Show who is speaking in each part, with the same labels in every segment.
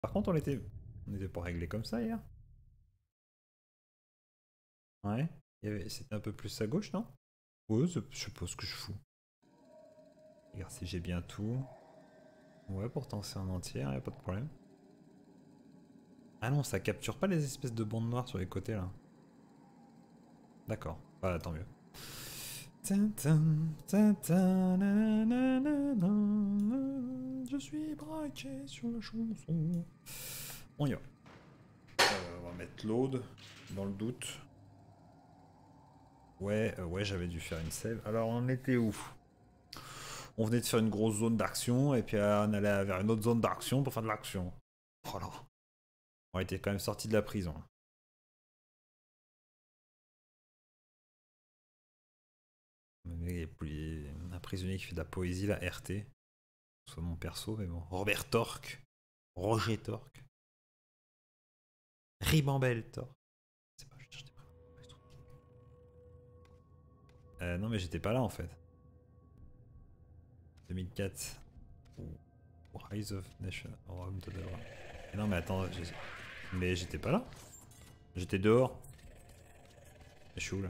Speaker 1: Par contre, on était pas réglé comme ça hier. Ouais. C'était un peu plus à gauche, non? Ouais, je sais pas ce que je fous. Regarde si j'ai bien tout. Ouais, pourtant c'est en entier, hein, y a pas de problème. Ah non, ça capture pas les espèces de bandes noires sur les côtés là. D'accord, bah tant mieux. Je suis braqué sur la chanson. On y va. On va mettre load dans le doute. Ouais, ouais, j'avais dû faire une save. Alors on était où? On venait de faire une grosse zone d'action et puis on allait vers une autre zone d'action pour faire de l'action. Voilà. On était quand même sorti de la prison. Un prisonnier qui fait de la poésie, la RT. Soit mon perso, mais bon. Robert Torque. Roger Torque. Ribambelle Torque. C'est pas, je cherche des prénoms. Non, mais j'étais pas là en fait. 2004. Rise of Nation. Rome de Dora. Non, mais attends. Mais j'étais pas là. J'étais dehors. Je suis où là?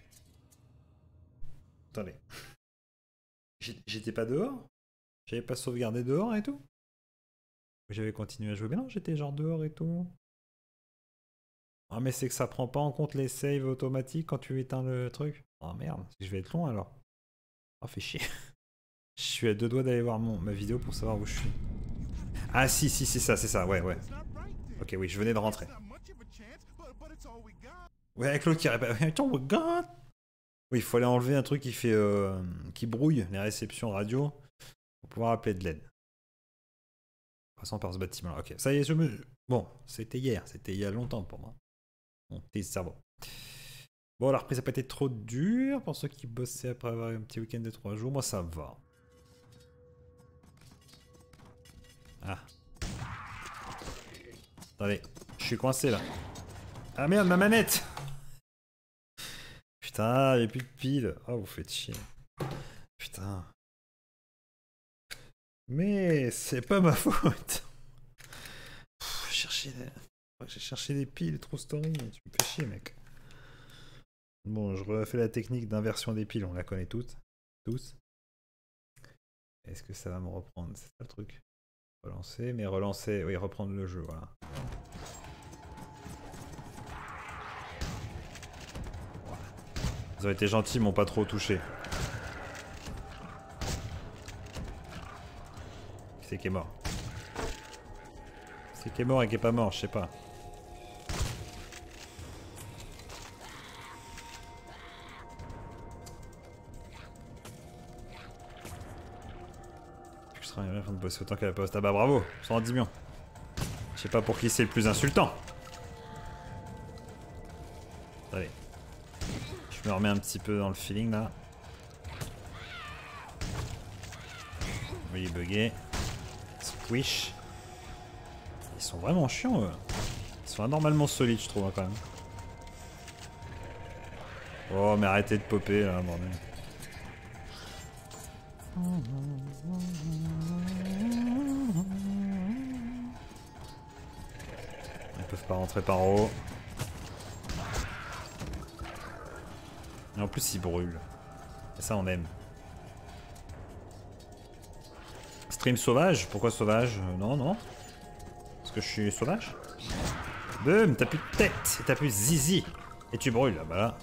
Speaker 1: Attendez. J'étais pas dehors? J'avais pas sauvegardé dehors et tout? J'avais continué à jouer. Mais non, j'étais genre dehors et tout. Ah, mais c'est que ça prend pas en compte les saves automatiques quand tu éteins le truc. Oh merde, je vais être long alors. Oh, fait chier. Je suis à deux doigts d'aller voir ma vidéo pour savoir où je suis. Ah, si, c'est ça, ouais, ouais. Ok, oui, je venais de rentrer. Ouais, avec l'autre qui répète. Attends, regarde. Oui, il faut aller enlever un truc qui fait. Qui brouille les réceptions radio pour pouvoir appeler de l'aide. Passant par ce bâtiment là. Ok, ça y est, je me. Bon, c'était hier, c'était il y a longtemps pour moi. Mon petit cerveau. Bon, la reprise a pas été trop dure pour ceux qui bossaient après avoir un petit week-end de 3 jours. Moi, ça va. Ah. Attendez, je suis coincé là. Ah merde, ma manette! Putain, y'a plus de piles. Oh, vous faites chier. Putain. Mais c'est pas ma faute. J'ai cherché des piles, trop story. Tu me fais chier, mec. Bon, je refais la technique d'inversion des piles, on la connaît toutes. Tous. Est-ce que ça va me reprendre? C'est ça le truc. Relancer, mais relancer. Oui, reprendre le jeu, voilà. Ils ont été gentils, ils m'ont pas trop touché. Qui c'est qui est mort? C'est qui est mort et qui est pas mort, je sais pas. Je serais bien de bosser autant qu'à la poste. Ah bah bravo, 110 millions. Je sais pas pour qui c'est le plus insultant. Allez. Je me remets un petit peu dans le feeling là. Oui, bugué. Squish. Ils sont vraiment chiants eux. Ils sont anormalement solides je trouve hein, quand même. Oh mais arrêtez de popper là, bordel. Ils peuvent pas rentrer par en haut. Et en plus ils brûlent. Et ça on aime. Stream sauvage? Pourquoi sauvage? Non, non. Parce que je suis sauvage? Boum, t'as plus de tête et t'as plus de zizi. Et tu brûles là, bah là.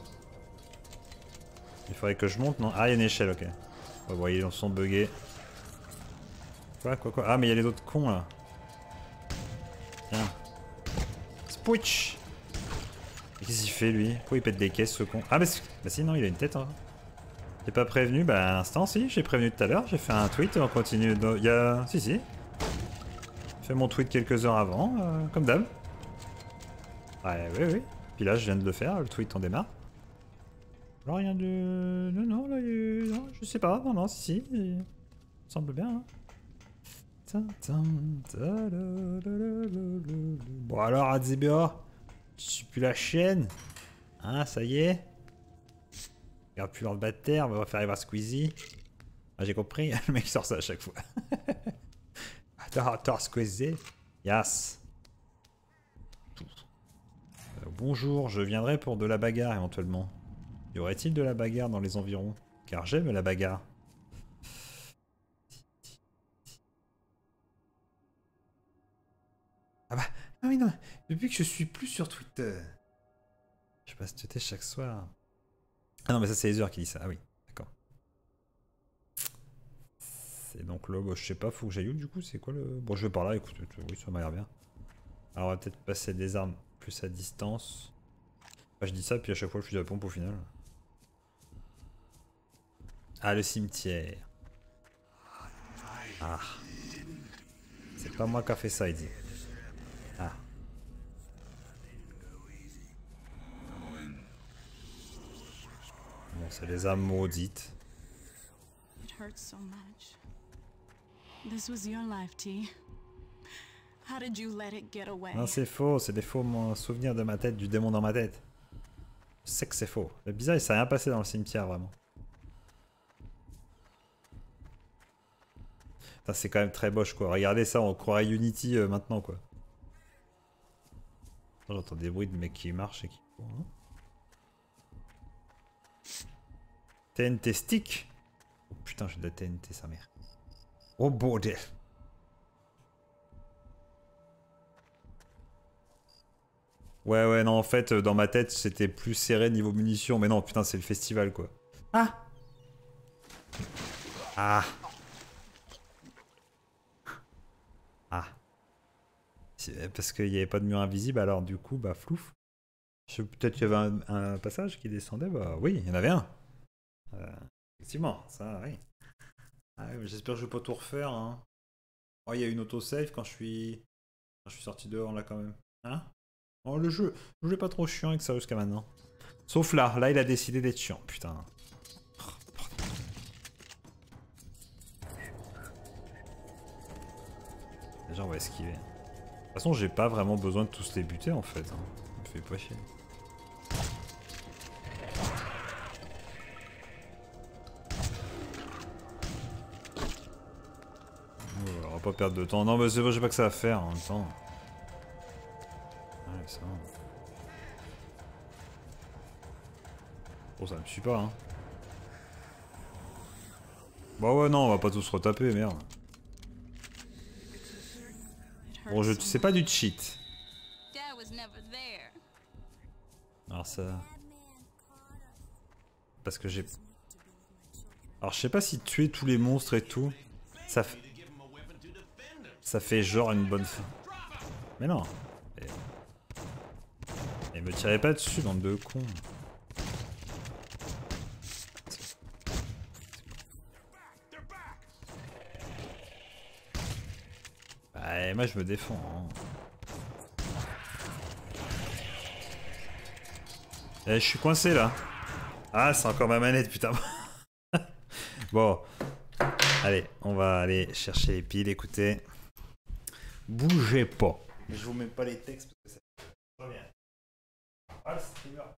Speaker 1: Il faudrait que je monte, non? Ah, il y a une échelle, ok. Vous voyez, ils sont buggés. Quoi? Ah, mais il y a les autres cons là. Tiens. Switch. Qu'est-ce qu'il fait lui? Pourquoi il pète des caisses ce con? Ah, bah si, non, il a une tête. Hein. T'es pas prévenu? Bah, à l'instant, si, j'ai prévenu tout à l'heure. J'ai fait un tweet, on continue. Il y a. Si. J'ai fait mon tweet quelques heures avant, comme d'hab. Ouais, oui. Puis là, je viens de le faire, le tweet on démarre. Alors, rien de. Non, là, non, je sais pas. Non, si. Il semble bien. Hein. Bon, alors, Adzebia, tu suis plus la chaîne. Hein, ça y est. Regarde plus dans le bas de terre, on va faire arriver à Squeezie. Ah, j'ai compris, le mec sort ça à chaque fois. Attends, Squeezie. Yes. Bonjour, je viendrai pour de la bagarre éventuellement. Y aurait-il de la bagarre dans les environs? Car j'aime la bagarre. Ah bah, ah oui non, depuis que je suis plus sur Twitter. Je passe Twitter chaque soir. Ah non mais ça c'est les heures qui dit ça, ah oui, d'accord. C'est donc là, bah, je sais pas, faut que j'aille où du coup, c'est quoi le... Bon je vais par là, écoute, oui ça m'a l'air bien. Alors on va peut-être passer des armes plus à distance. Bah, je dis ça puis à chaque fois je suis à la pompe au final. Ah le cimetière. Ah. C'est pas moi qui a fait ça, il dit. Ah. Bon, c'est les âmes maudites.
Speaker 2: It hurts so much. This was your life, T. How did you let it get away?
Speaker 1: Non, c'est faux, c'est des faux souvenirs de ma tête, du démon dans ma tête. Je sais que c'est faux. C'est bizarre, il s'est rien passé dans le cimetière, vraiment. C'est quand même très moche, quoi. Regardez ça, on croirait Unity maintenant, quoi. J'entends des bruits de mecs qui marchent et qui courent. Hein. TNT stick. Oh putain, j'ai de la TNT, sa mère. Oh bordel. Ouais, ouais, non, en fait, dans ma tête, c'était plus serré niveau munitions. Mais non, putain, c'est le festival, quoi. Ah. Ah. Ah. Parce qu'il n'y avait pas de mur invisible, alors du coup, bah flouf. Peut-être qu'il y avait un passage qui descendait, bah oui, il y en avait un. Effectivement, ça, oui. Ah, oui, j'espère que je vais pas tout refaire. Hein. Oh, il y a une autosave quand je suis sorti dehors là quand même. Hein? Oh, le jeu est pas trop chiant avec ça jusqu'à maintenant. Sauf là il a décidé d'être chiant, putain. Déjà, on va esquiver. De toute façon, j'ai pas vraiment besoin de tous les buter en fait. Hein. Ça me fait pas chier. On va pas perdre de temps. Non, mais c'est vrai, j'ai pas que ça à faire en même temps. Ouais, ça. Bon, ça me suit pas, hein. Bah ouais, non, on va pas tous retaper, merde. Bon, je sais pas du cheat. Alors ça... Parce que j'ai... Alors je sais pas si tuer tous les monstres et tout, ça fait genre une bonne fin. Mais non. Et me tirez pas dessus, bande de cons. Bah, et moi je me défends. Hein. Eh, je suis coincé là. Ah, c'est encore ma manette, putain. Bon. Allez, on va aller chercher les piles, écoutez. Bougez pas. Je vous mets pas les textes parce que ça... Très bien. Ah, le streamer.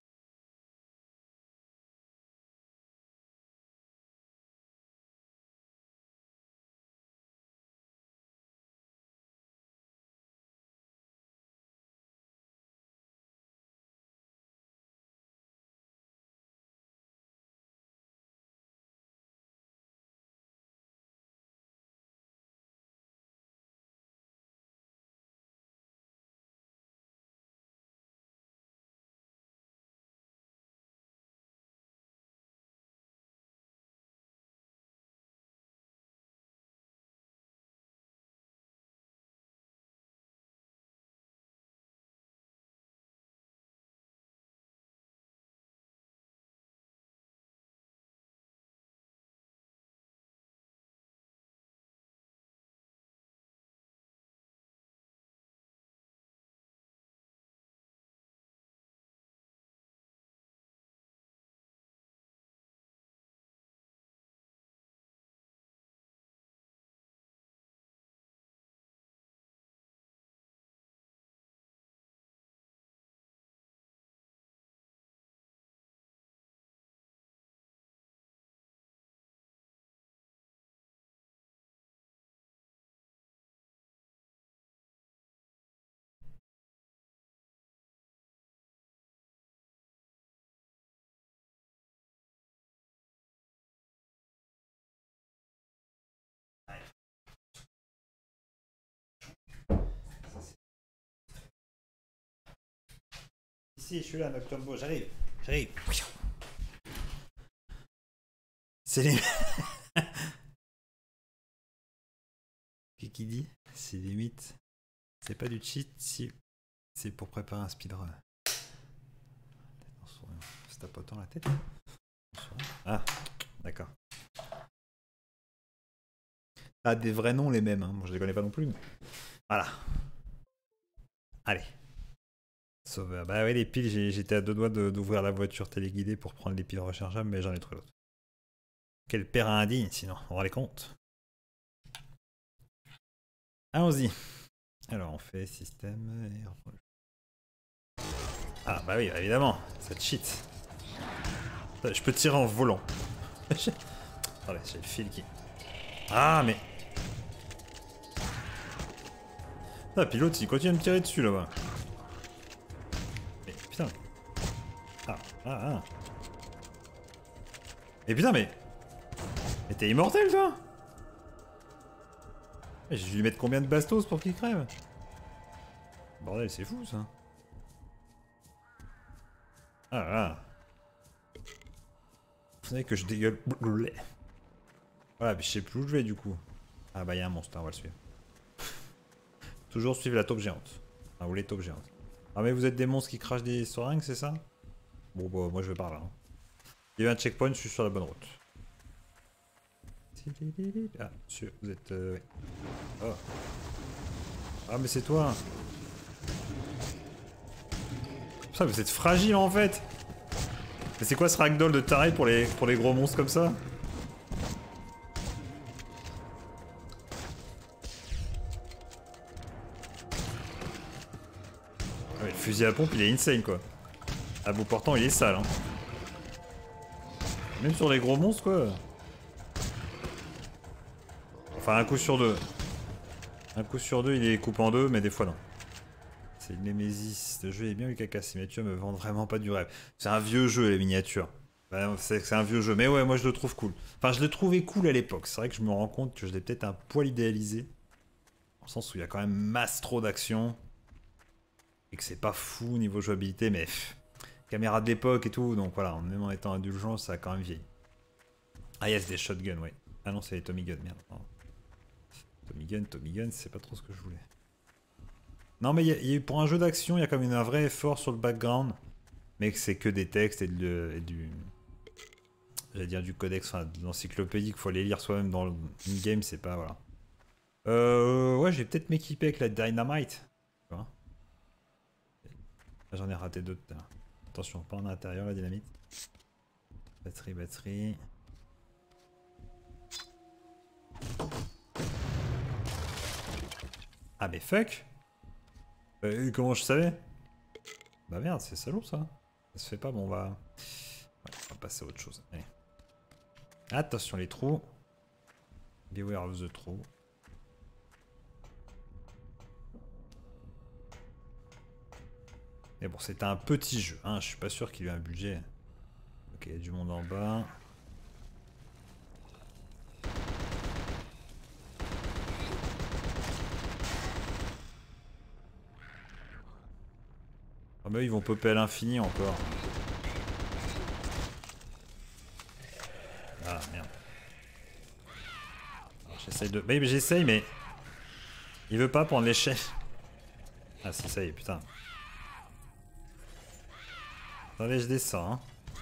Speaker 1: Si, je suis là, Nocturbo, j'arrive. J'arrive. C'est les... Qu'est-ce qu'il dit? C'est limite. C'est pas du cheat, si... C'est pour préparer un speedrun. Se tapotant la tête. Ah, d'accord. Ah, des vrais noms les mêmes, hein. Bon, je les connais pas non plus. Mais... Voilà. Allez. Sauveur. Bah oui, les piles, j'étais à deux doigts d'ouvrir la voiture téléguidée pour prendre les piles rechargeables, mais j'en ai trouvé d'autres. Quel père indigne, sinon, on rend les comptes. Allons-y. Alors, on fait système... Et... Ah, bah oui, évidemment, ça cheat. Je peux tirer en volant. Attendez, j'ai le fil qui... Ah, mais... Ah, pilote, il continue de me tirer dessus, là-bas. Mais, putain. Ah. Et putain, mais... Mais t'es immortel, toi. J'ai dû lui mettre combien de bastos pour qu'il crève? Bordel, c'est fou, ça. Ah. Vous savez que je dégueule. Voilà, mais je sais plus où je vais, du coup. Ah bah, il y a un monstre, on va le suivre. Toujours suivre la taupe géante. Ah, ou les taupes géantes. Ah, mais vous êtes des monstres qui crachent des seringues, c'est ça? Bon, bah, moi je vais par là. Hein. Il y a un checkpoint, je suis sur la bonne route. Ah, monsieur, vous êtes... ouais. Oh. Ah, mais c'est toi. Ça, vous êtes fragile en fait. Mais c'est quoi ce ragdoll de taré pour les gros monstres comme ça? Ouais, le fusil à pompe il est insane quoi. À bout portant il est sale hein. Même sur les gros monstres quoi. Enfin un coup sur deux. Un coup sur deux il est coupé en deux mais des fois non. C'est une Némésis. Le jeu est bien, Lucas. Ces miniatures me vendent vraiment pas du rêve. C'est un vieux jeu, les miniatures. Ben, c'est un vieux jeu. Mais ouais, moi je le trouve cool. Enfin, je le trouvais cool à l'époque. C'est vrai que je me rends compte que je l'ai peut-être un poil idéalisé. Dans le sens où il y a quand même masse trop d'action. Et que c'est pas fou niveau jouabilité. Mais caméra de l'époque et tout. Donc voilà, même en étant indulgent, ça a quand même vieilli. Ah yes, des shotguns, ouais. Ah non, c'est les Tommy Gun, merde. Oh. Tommy Gun, c'est pas trop ce que je voulais. Non mais pour un jeu d'action, il y a quand même un vrai effort sur le background. Mais que c'est que des textes et du... J'allais dire du codex, enfin de l'encyclopédie qu'il faut aller lire soi-même dans le game, c'est pas... Voilà. Ouais, je vais peut-être m'équiper avec la dynamite. J'en ai raté deux tout à l'heure. Attention, pas en intérieur la dynamite. Batterie. Ah mais fuck. Comment je savais? Bah merde, c'est salaud ça. Ça se fait pas, bon on va... Ouais, on va passer à autre chose. Allez. Attention les trous. Beware of the trous. Mais bon, c'était un petit jeu, hein. Je suis pas sûr qu'il y ait un budget. Ok, il y a du monde en bas. Ah bah ils vont popper à l'infini encore. Ah merde. J'essaye de... Mais j'essaye mais... Il veut pas prendre l'échelle. Ah si ça y est, putain. Attendez, je descends. Hein.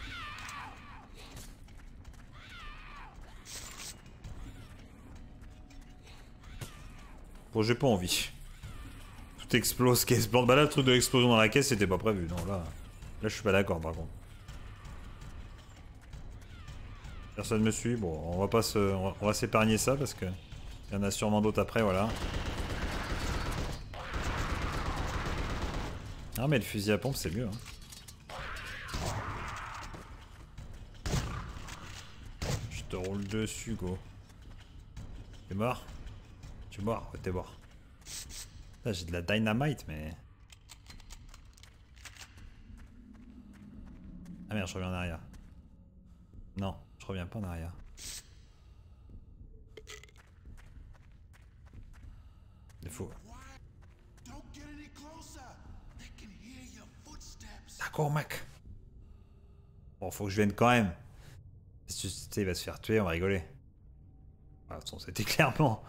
Speaker 1: Bon, j'ai pas envie. Tout explose, caisse blanche. Bah là, le truc de l'explosion dans la caisse, c'était pas prévu. Non, là je suis pas d'accord par contre. Personne me suit. Bon, on va pas se... On va s'épargner ça parce que... Il y en a sûrement d'autres après, voilà. Ah mais le fusil à pompe, c'est mieux. Hein. Je te roule dessus, go. T'es mort? Tu es mort? Ouais, t'es mort. Là, j'ai de la dynamite, mais... Ah merde, je reviens en arrière. Non, je reviens pas en arrière. Il faut... Ah D'accord, mec. Bon, faut que je vienne quand même. Si tu sais, il va se faire tuer, on va rigoler. Ah, de toute façon, c'était clairement.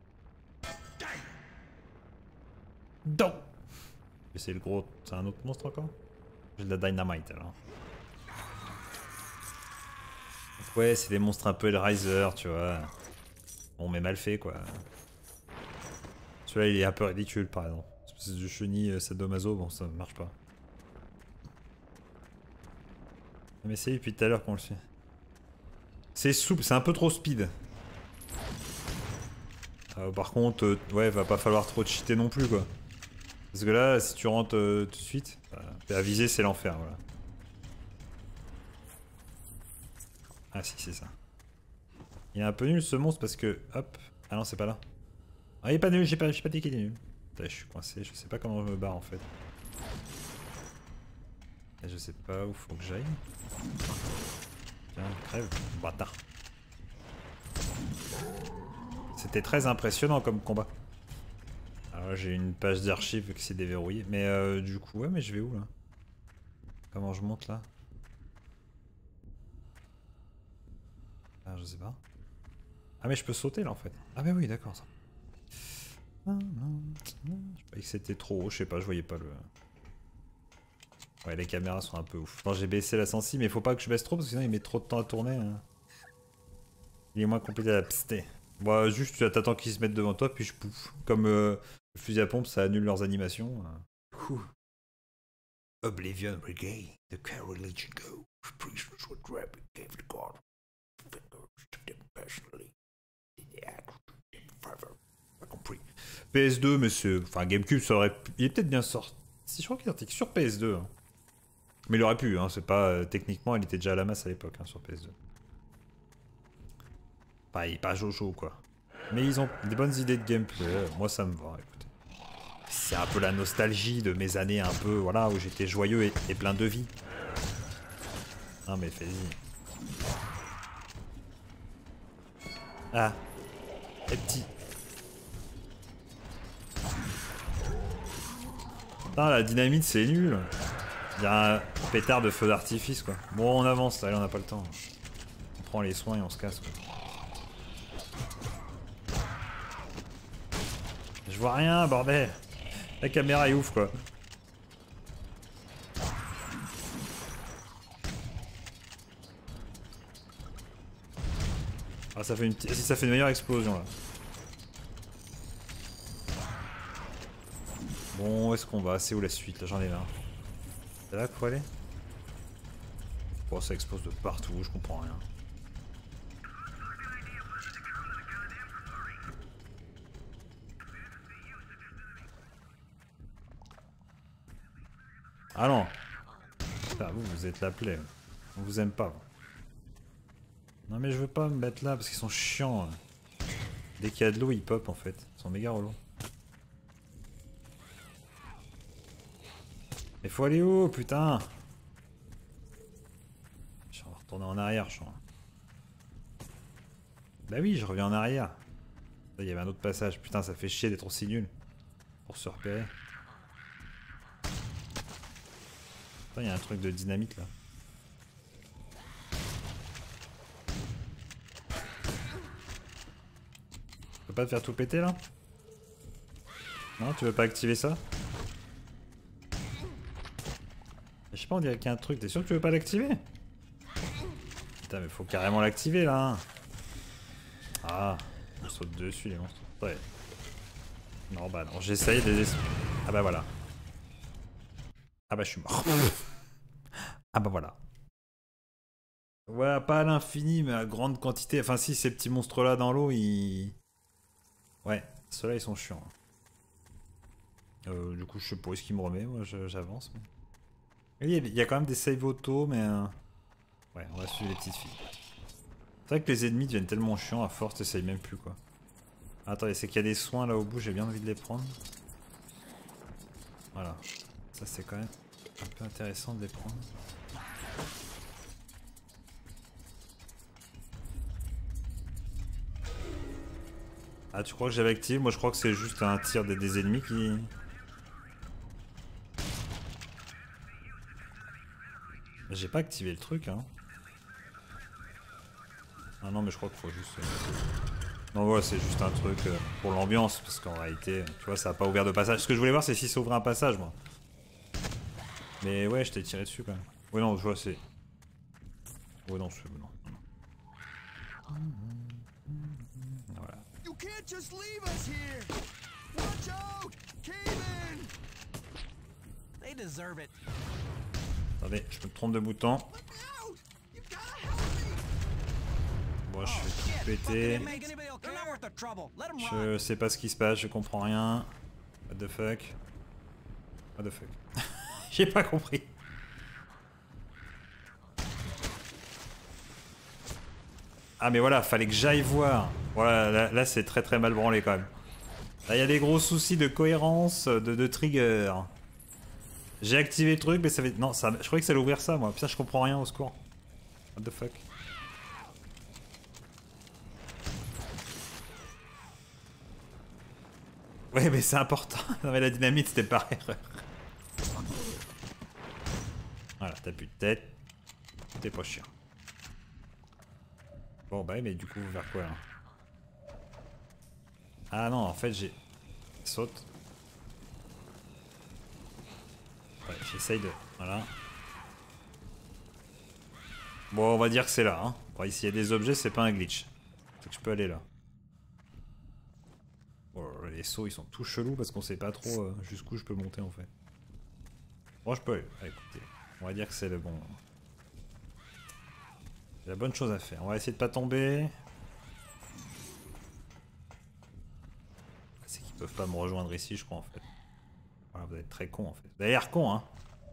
Speaker 1: Donc. C'est le gros. C'est un autre monstre encore? J'ai de la dynamite alors. Donc, ouais, c'est des monstres un peu Hellraiser, tu vois. Bon, mais mal fait quoi. Celui-là, il est un peu ridicule par exemple. Espèce de chenille sadomaso, bon, ça marche pas. Mais c'est depuis tout à l'heure qu'on le suit. C'est souple, c'est un peu trop speed. Par contre, ouais, va pas falloir trop cheater non plus quoi. Parce que là, si tu rentres tout de suite, à viser c'est l'enfer, voilà. Ah si, c'est ça. Il est un peu nul ce monstre parce que, hop, ah non c'est pas là. Ah il est pas nul, j'ai pas dit qu'il est nul. Putain, je suis coincé, je sais pas comment je me barre en fait. Et je sais pas où faut que j'aille. Tiens, crève, bâtard. C'était très impressionnant comme combat. Alors là j'ai une page d'archives qui s'est déverrouillée. Mais du coup, ouais, mais je vais où là? Comment je monte là? Ah, je sais pas. Ah, mais je peux sauter là en fait. Ah, mais oui, d'accord ça. Je croyais que c'était trop haut, je sais pas, je voyais pas le. Ouais, les caméras sont un peu ouf. Bon, j'ai baissé la sensi, mais faut pas que je baisse trop parce que sinon il met trop de temps à tourner. Hein. Il est moins compliqué à pster. Bon, juste tu t'attends qu'ils se mettent devant toi, puis je pouf. Comme le fusil à pompe, ça annule leurs animations. Oblivion Brigade, the Carol Legion go. Prisoners were trapped and gave the guard fingers to them personally. Pas compris. PS2, mais c'est. Enfin, GameCube, ça aurait. Il est peut-être bien sorti. Si je crois qu'il est sorti sur PS2. Hein. Mais il aurait pu, hein. C'est pas. Techniquement, il était déjà à la masse à l'époque, hein, sur PS2. Enfin, il est pas Jojo, quoi. Mais ils ont des bonnes idées de gameplay. Moi, ça me va, écoutez. C'est un peu la nostalgie de mes années un peu, voilà, où j'étais joyeux et plein de vie. Non, mais fais-y. Ah. Les petits. Putain, la dynamite, c'est nul. Il y a un pétard de feu d'artifice, quoi. Bon, on avance, là, on n'a pas le temps. On prend les soins et on se casse, quoi. Je vois rien, bordel. La caméra est ouf, quoi. Ah, ça fait une petite... Si, ça fait une meilleure explosion, là. Bon, où est-ce qu'on va? C'est où la suite? Là, j'en ai marre. C'est là qu'il faut aller? Bon, ça explose de partout, je comprends rien. Ah non! Putain, vous êtes la plaie. On vous aime pas, vous. Non mais je veux pas me mettre là parce qu'ils sont chiants. Dès qu'il y a de l'eau, ils pop en fait. Ils sont méga relous. Mais faut aller où, putain? Je vais retourner en arrière, je crois. Bah oui, je reviens en arrière. Là, il y avait un autre passage. Putain, ça fait chier d'être aussi nul. Pour se repérer. Putain, il y a un truc de dynamite là. Tu peux pas te faire tout péter là? Non, tu veux pas activer ça? Je sais pas, on dirait qu'il y a un truc. T'es sûr que tu veux pas l'activer? Putain, mais faut carrément l'activer là. Ah, on saute dessus les monstres. Ouais. Non, bah non, j'essaye de les... Ah bah voilà. Ah bah je suis mort. Ah bah voilà. Ouais, pas à l'infini, mais à grande quantité. Enfin si, ces petits monstres là dans l'eau, ils... Ouais, ceux-là ils sont chiants. Du coup, je sais pas où est-ce qu'il me remet, moi j'avance. Mais... Il y a quand même des save auto, mais... Ouais, on va suivre les petites filles. C'est vrai que les ennemis deviennent tellement chiants, à force t'essayes même plus quoi. Attendez, c'est qu'il y a des soins là au bout, j'ai bien envie de les prendre. Voilà. Ça c'est quand même un peu intéressant de les prendre. Ah, tu crois que j'avais activé? Moi je crois que c'est juste un tir des ennemis qui... J'ai pas activé le truc, hein. Ah non, mais je crois qu'il faut juste... Non, voilà, c'est juste un truc pour l'ambiance, parce qu'en réalité, tu vois, ça a pas ouvert de passage. Ce que je voulais voir, c'est si ça ouvrait un passage, moi. Mais ouais, je t'ai tiré dessus, quand même. Ouais, non, je vois, c'est... Ouais, non, c'est... Non. Voilà.
Speaker 3: You can't just leave us here. Watch out! Cave in! They deserve it.
Speaker 1: Attendez, je me trompe de bouton.
Speaker 3: Let me out! You gotta help me!
Speaker 1: Bon, je fais tout péter. Je sais pas ce qui se passe, je comprends rien. What the fuck? What the fuck? J'ai pas compris. Ah mais voilà, fallait que j'aille voir. Voilà, là c'est très mal branlé quand même. Là il y a des gros soucis de cohérence, de trigger. J'ai activé le truc mais ça fait... Non, ça... je croyais que ça allait ouvrir ça moi. Putain, je comprends rien, au secours. What the fuck? Ouais mais c'est important. Non mais la dynamite c'était par erreur. Voilà, t'as plus de tête. T'es pas chiant. Bon bah mais du coup vers quoi là? Ah non, en fait j'ai... Saute. Ouais, j'essaye de... Voilà. Bon, on va dire que c'est là, hein. Bon, ici il y a des objets, c'est pas un glitch. Donc je peux aller là. Bon, les sauts ils sont tout chelous parce qu'on sait pas trop jusqu'où je peux monter en fait. Bon, je peux aller. Ah, écoutez, on va dire que c'est le bon... C'est la bonne chose à faire. On va essayer de pas tomber. C'est qu'ils peuvent pas me rejoindre ici, je crois en fait. Voilà, vous êtes très con en fait. Vous avez l'air con, hein.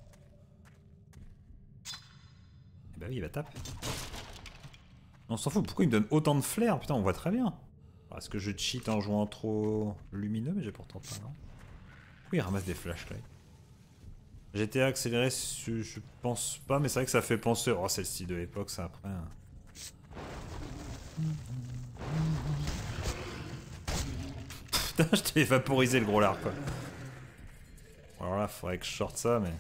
Speaker 1: Eh bah oui, il va taper. On s'en fout, pourquoi il me donne autant de flair? Putain, on voit très bien. Est-ce que je cheat en jouant trop lumineux? Mais j'ai pourtant pas, non? Pourquoi il ramasse des flashlights? GTA accéléré, je pense pas, mais c'est vrai que ça fait penser... Oh, c'est le style de l'époque, ça, après. Putain, je t'ai vaporisé le gros lard, quoi. Alors là, faudrait que je sorte ça, mais...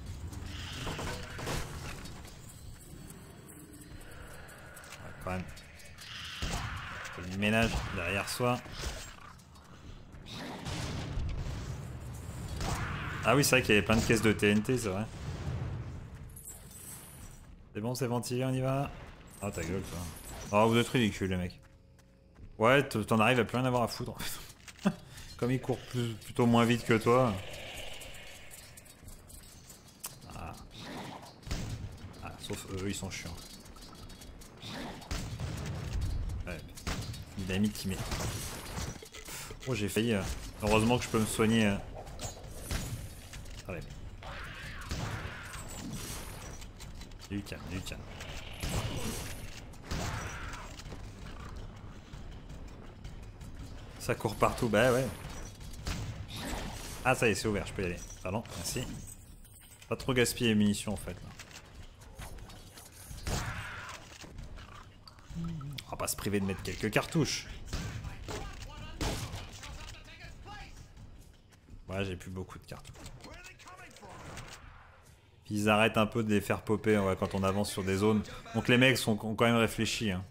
Speaker 1: Ouais, quand même. Je fais du ménage derrière soi. Ah oui, c'est vrai qu'il y avait plein de caisses de TNT, c'est vrai. C'est bon, c'est ventilé, on y va. Ah, ta gueule, toi. Oh, vous êtes ridicules, les mecs. Ouais, t'en arrives à plus rien avoir à foutre. Comme il court plutôt moins vite que toi. Ah. Ah, sauf eux, ils sont chiants. Ouais. Dynamite qui met. Oh, j'ai failli. Heureusement que je peux me soigner. Allez. Du calme, du calme. Ça court partout, bah ouais. Ah ça y est, c'est ouvert, je peux y aller. Pardon, merci. Pas trop gaspiller les munitions en fait. Là. On va pas se priver de mettre quelques cartouches. Ouais, j'ai plus beaucoup de cartouches. Puis ils arrêtent un peu de les faire popper ouais, quand on avance sur des zones. Donc les mecs ont quand même réfléchi. Hein.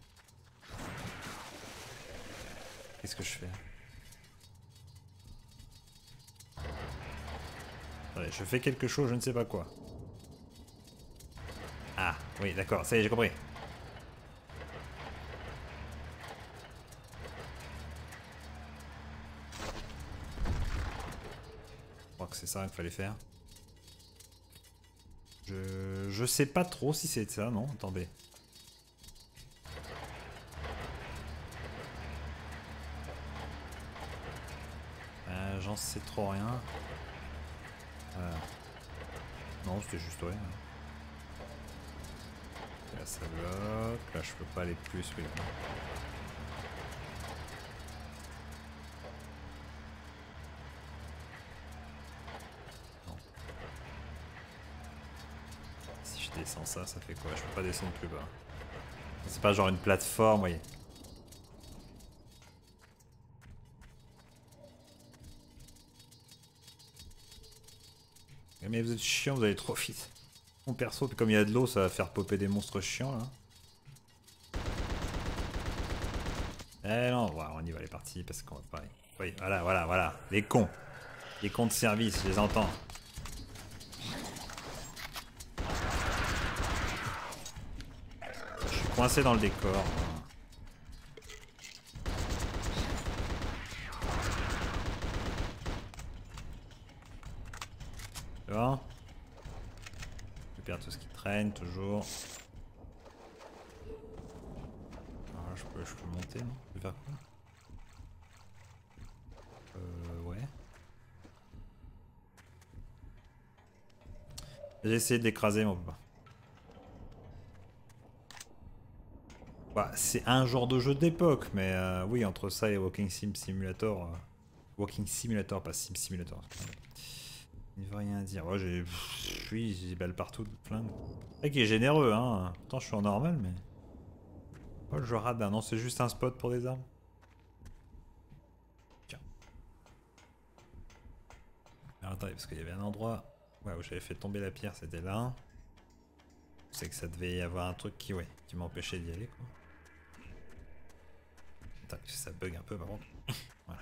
Speaker 1: Qu'est-ce que je fais? Allez, je fais quelque chose, je ne sais pas quoi. Ah, oui, d'accord, ça y est, j'ai compris. Je crois que c'est ça qu'il fallait faire. Je sais pas trop si c'est ça, non? Attendez. J'en sais trop rien. Non, c'était juste ouais. Là ça bloque. Là je peux pas aller plus. Oui. Non. Si je descends ça, ça fait quoi? Je peux pas descendre plus bas. C'est pas genre une plateforme, vous voyez. Mais vous êtes chiant, vous allez trop vite. Mon perso, comme il y a de l'eau, ça va faire popper des monstres chiants là. Eh non, on y va les parties parce qu'on va pas... Oui, voilà. Les cons. Les cons de service, je les entends. Je suis coincé dans le décor. Tu vois ? Je perds tout ce qui traîne, toujours. Ah, je peux monter, non ? Je vais faire quoi ? Ouais. J'ai essayé de l'écraser, mais on peut pas. Bah, c'est un genre de jeu d'époque, mais oui, entre ça et Walking Sim Simulator. Walking Simulator, pas Sim Simulator. Il ne veut rien dire. Ouais, j'ai des balles partout, de flingue. C'est vrai qu'il est généreux, hein. Pourtant, je suis en normal, mais. Oh, je rate d'un. Non, c'est juste un spot pour des armes. Tiens. Alors, attendez, parce qu'il y avait un endroit où j'avais fait tomber la pierre, c'était là. C'est que ça devait y avoir un truc qui m'empêchait d'y aller, quoi. Attends, ça bug un peu, par contre. Voilà.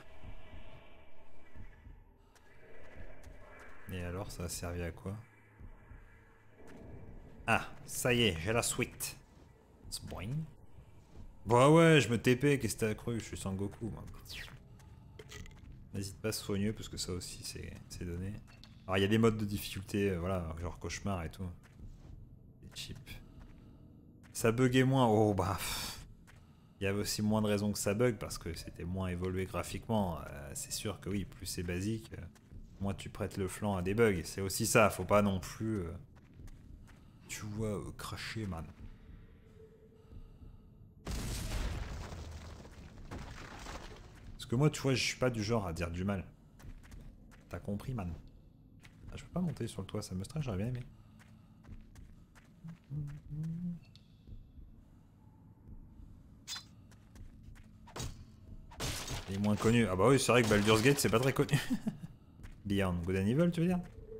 Speaker 1: Et alors, ça a servi à quoi? Ah, ça y est, j'ai la suite. Boing. Bah ouais, je me TP, qu'est-ce que t'as cru? Je suis Sangoku, moi. N'hésite pas à soigner, parce que ça aussi, c'est donné. Alors, il y a des modes de difficulté, voilà, genre cauchemar et tout. C'est cheap. Ça buguait moins, oh bah... Il y avait aussi moins de raisons que ça bug, parce que c'était moins évolué graphiquement. C'est sûr que oui, plus c'est basique, moins tu prêtes le flanc à des bugs. C'est aussi ça, faut pas non plus... tu vois, cracher, man. Parce que moi, tu vois, je suis pas du genre à dire du mal. T'as compris, man? Ah, je peux pas monter sur le toit, ça me stresse, j'aurais bien aimé. Il est moins connu. Ah bah oui, c'est vrai que Baldur's Gate, c'est pas très connu. Beyond Good and Evil, tu veux dire?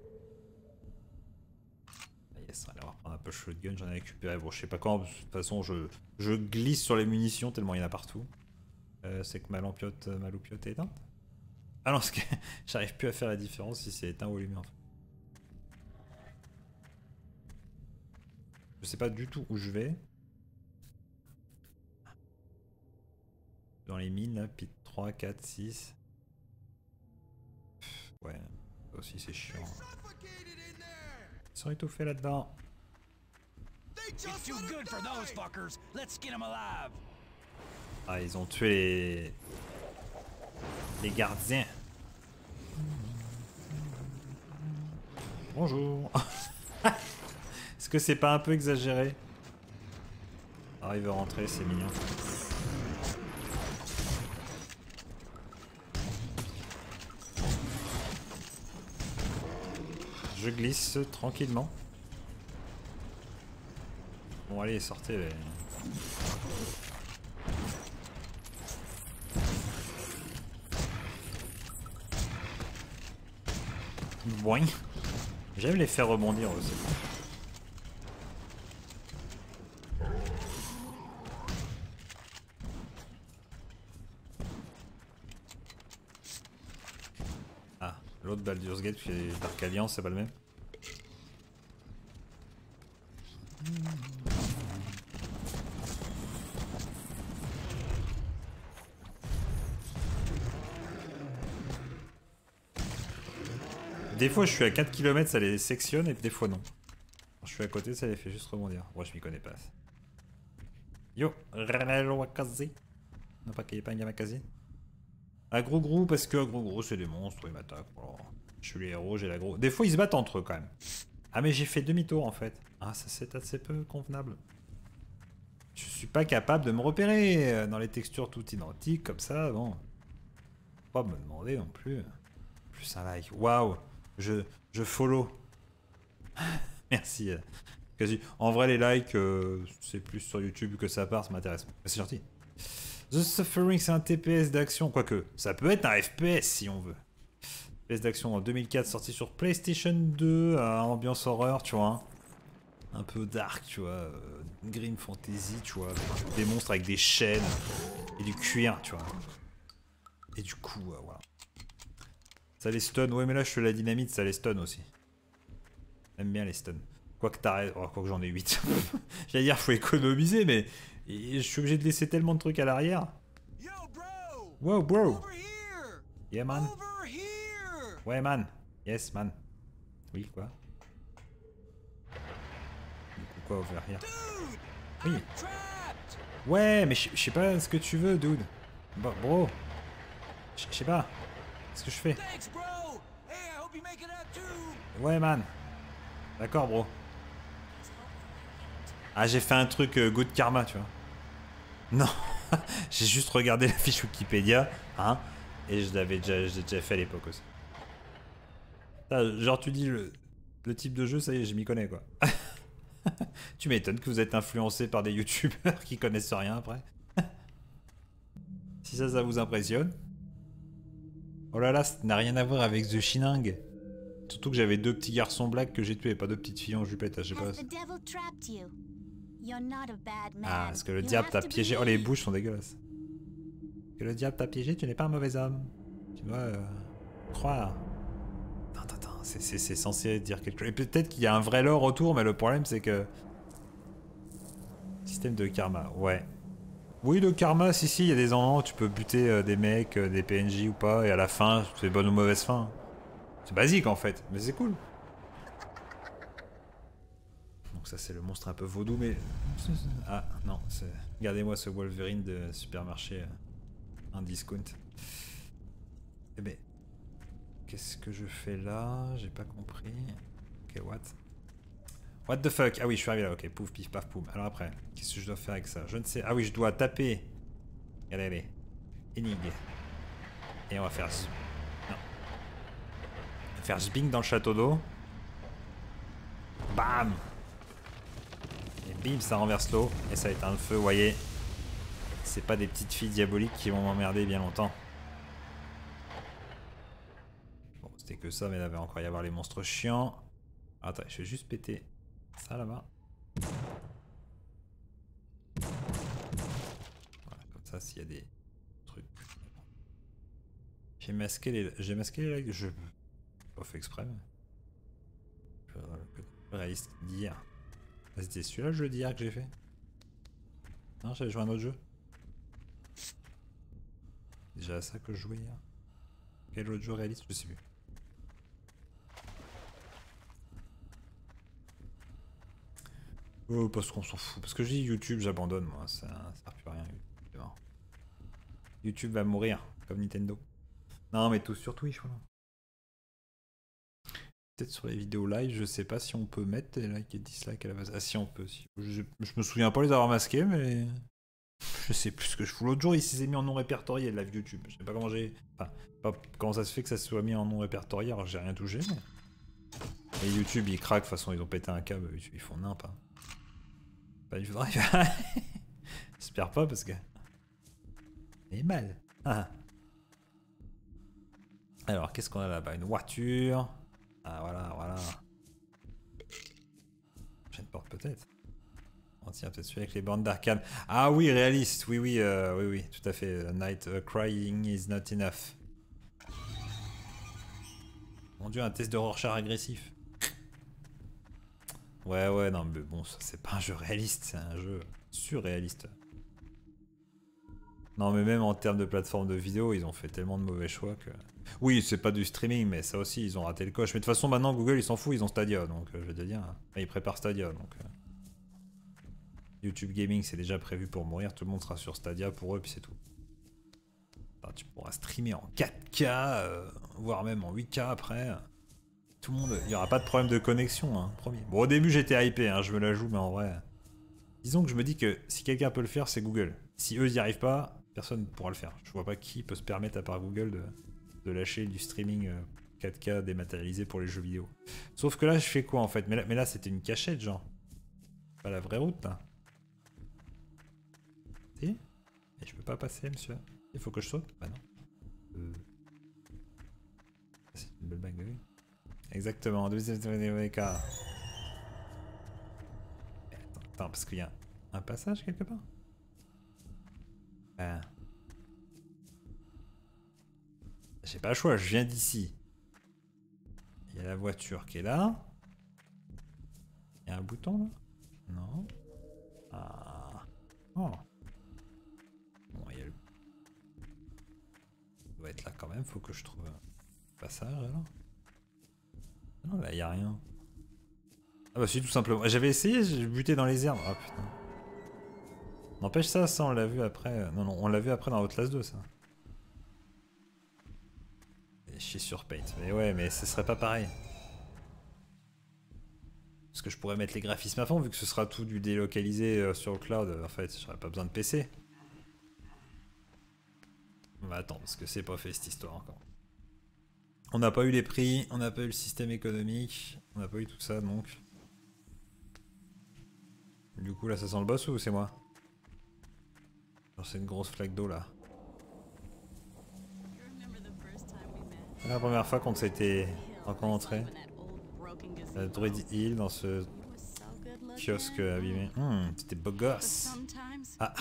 Speaker 1: Ah yes, allez, on va reprendre un peu de shotgun, j'en ai récupéré. Bon, je sais pas quand, de toute façon, je glisse sur les munitions tellement il y en a partout. C'est que ma loupiote est éteinte. Ah non, parce que j'arrive plus à faire la différence si c'est éteint ou allumé en fait. Je sais pas du tout où je vais. Dans les mines là, pit 3, 4, 6. Ouais, ça aussi c'est chiant. Ils sont étouffés là-dedans. Ah, ils ont tué les gardiens. Bonjour. Est-ce que c'est pas un peu exagéré? Ah, il veut rentrer, c'est mignon. Je glisse tranquillement. Bon, allez, sortez. Les... Boing. J'aime les faire rebondir aussi. Ah, l'autre Baldur's Gate qui est Dark Alliance, c'est pas le même. Des fois je suis à 4 km, ça les sectionne et des fois non. Quand je suis à côté, ça les fait juste rebondir. Moi je m'y connais pas. Yo, Relo Wakazi. Non pas qu'il n'y ait pas un Yamakasi. Un gros parce que gros c'est des monstres, ils m'attaquent. Oh, je suis les héros, j'ai la gros. Des fois ils se battent entre eux quand même. Ah mais j'ai fait demi-tour en fait. Ah ça c'est assez peu convenable. Je suis pas capable de me repérer dans les textures toutes identiques comme ça, bon. Faut pas me demander non plus. Plus un like. Waouh. Je follow. Merci. Quasi. En vrai, les likes, c'est plus sur YouTube que ça part, ça m'intéresse. C'est gentil. The Suffering, c'est un TPS d'action. Quoique, ça peut être un FPS si on veut. TPS d'action en 2004, sorti sur PlayStation 2, ambiance horreur, tu vois. un peu dark, tu vois, grim fantasy, tu vois, des monstres avec des chaînes et du cuir, tu vois. Et du coup, voilà. Ça les stun, ouais, mais là je fais la dynamite, ça les stun aussi. J'aime bien les stuns. Quoique t'arrêtes, oh, quoique j'en ai 8. J'allais dire, faut économiser, mais je suis obligé de laisser tellement de trucs à l'arrière.
Speaker 3: Yo, bro!
Speaker 1: Wow, bro!
Speaker 3: Over here!
Speaker 1: Yeah, man.
Speaker 3: Over here!
Speaker 1: Ouais, man. Yes, man. Oui, quoi? Du coup, quoi, over here?
Speaker 3: Dude!
Speaker 1: Oui.
Speaker 3: I'm trapped!
Speaker 1: Ouais, mais je sais pas ce que tu veux, dude. Bah, bro. Je sais pas. Qu'est-ce que je fais?
Speaker 3: Thanks, bro! Hey, I hope you make it out too!
Speaker 1: Ouais, man. D'accord, bro. Ah, j'ai fait un truc good karma, tu vois. Non. J'ai juste regardé la fiche Wikipédia, hein. Et j'ai déjà fait à l'époque aussi. Ça, genre, tu dis le type de jeu, ça y est, je m'y connais, quoi. Tu m'étonnes que vous êtes influencé par des youtubeurs qui connaissent rien après. Si ça vous impressionne. Oh là là, ça n'a rien à voir avec The Shining. Surtout que j'avais 2 petits garçons blacks que j'ai tués, pas 2 petites filles en jupette, je sais pas. Ah, parce que le diable t'a piégé. Oh, les bouches sont dégueulasses. Que le diable t'a piégé, tu n'es pas un mauvais homme. Tu dois croire. Attends, c'est censé dire quelque chose. Et peut-être qu'il y a un vrai lore autour, mais le problème c'est que... Système de karma, ouais. Oui, le karma, si, il y a des endroits où tu peux buter des mecs, des PNJ ou pas, et à la fin, c'est bonne ou mauvaise fin. C'est basique en fait, mais c'est cool. Donc ça c'est le monstre un peu vaudou, mais... Ah non, regardez-moi ce Wolverine de supermarché, un discount. Eh ben... Qu'est-ce que je fais là? J'ai pas compris. Ok, what the fuck? Ah oui, je suis arrivé là, ok, pouf, pif, paf, poum. Alors après, qu'est-ce que je dois faire avec ça? Je ne sais... Ah oui, je dois taper. Allez. Énigme. Et on va faire... Non. On va faire zbing dans le château d'eau. Bam! Et bim, ça renverse l'eau. Et ça éteint le feu, vous voyez. C'est pas des petites filles diaboliques qui vont m'emmerder bien longtemps. Bon, c'était que ça, mais là, il va encore y avoir les monstres chiants. Attends, je vais juste péter ça là-bas. Voilà, comme ça, s'il y a des trucs. J'ai masqué les lags. Je pas fait exprès. Mais... réaliste d'hier. Ah, c'était celui-là le jeu d'hier que j'ai fait? Non, j'avais joué à un autre jeu. Déjà à ça que je jouais hier. Quel autre jeu réaliste? Je sais plus. Oh, parce qu'on s'en fout. Parce que je dis YouTube, j'abandonne moi. Ça sert plus à rien. YouTube va mourir, comme Nintendo. Non, mais tout sur Twitch, voilà. Peut-être sur les vidéos live, je sais pas si on peut mettre des likes et dislikes à la base. Ah si, on peut. Si. Je me souviens pas les avoir masqués, mais... Je sais plus ce que je fous. L'autre jour, il s'est mis en non répertorié, le live YouTube. Je sais pas comment j'ai... Enfin, pas comment ça se fait que ça se soit mis en non répertorié, alors j'ai rien touché, mais... Et YouTube, ils craquent, de toute façon, ils ont pété un câble, ils font nimp. Hein. Pas du drive. J'espère pas, parce que... Il est mal. Ah. Alors, qu'est-ce qu'on a là-bas? Une voiture. Ah, voilà. Prochaine porte, peut-être. On tient peut-être celui avec les bandes d'arcade. Ah oui, réaliste. Oui, tout à fait. Night crying is not enough. Mon dieu, un test de Rorschach agressif. Ouais, non, mais bon, ça c'est pas un jeu réaliste, c'est un jeu surréaliste. Non, mais même en termes de plateforme de vidéo, ils ont fait tellement de mauvais choix que... Oui, c'est pas du streaming, mais ça aussi, ils ont raté le coche. Mais de toute façon, maintenant, Google, ils s'en foutent, ils ont Stadia, donc je vais te dire... Ils préparent Stadia, donc... YouTube Gaming, c'est déjà prévu pour mourir, tout le monde sera sur Stadia pour eux, puis c'est tout. Enfin, tu pourras streamer en 4K, voire même en 8K après. Tout le monde... Il n'y aura pas de problème de connexion, hein, promis. Bon, au début, j'étais hypé, hein, je me la joue, mais en vrai... Disons que je me dis que si quelqu'un peut le faire, c'est Google. Si eux, ils n'y arrivent pas, personne ne pourra le faire. Je vois pas qui peut se permettre, à part Google, de lâcher du streaming 4K dématérialisé pour les jeux vidéo. Sauf que là, je fais quoi, en fait? Mais là, c'était une cachette, genre. Pas la vraie route, là. Si? Et je peux pas passer, monsieur. Il faut que je saute? Bah non. C'est une belle bague de vie. Exactement, deuxième écart. Attends, parce qu'il y a un passage quelque part. J'ai pas le choix, je viens d'ici. Il y a la voiture qui est là. Il y a un bouton là? Non. Ah. Oh. Bon, il y a le... Il doit être là quand même, faut que je trouve un passage alors. Non, là il y a rien. Ah bah si, tout simplement. J'avais essayé, j'ai buté dans les herbes. Ah putain. N'empêche ça, on l'a vu après. Non, non, on l'a vu après dans Outlast 2 ça. Et je suis sur Paint. Mais ouais, mais ce serait pas pareil. Parce que je pourrais mettre les graphismes à fond vu que ce sera tout du délocalisé sur le cloud. En fait, j'aurais pas besoin de PC. On va attendre parce que c'est pas fait cette histoire encore. On n'a pas eu les prix, on n'a pas eu le système économique, on n'a pas eu tout ça donc. Du coup là ça sent le boss ou c'est moi? Genre c'est une grosse flaque d'eau là. C'est la première fois qu'on s'était rencontrés. La Druid Hill dans ce kiosque abîmé. C'était beau gosse. Ah.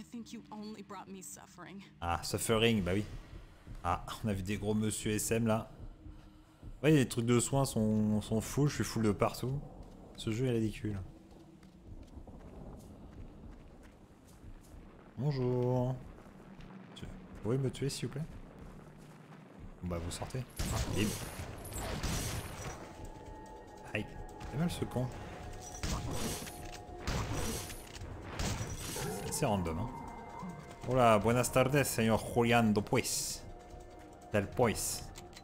Speaker 1: Ah, suffering, bah oui. Ah, on a vu des gros monsieur SM là. Ouais, les trucs de soins sont full, je suis full de partout. Ce jeu est ridicule. Bonjour. Vous pouvez me tuer s'il vous plaît? Bon bah vous sortez. Et... Aïe, c'est mal ce con. C'est random hein. Hola, buenas tardes, señor Julián Dupuis. Del Puis.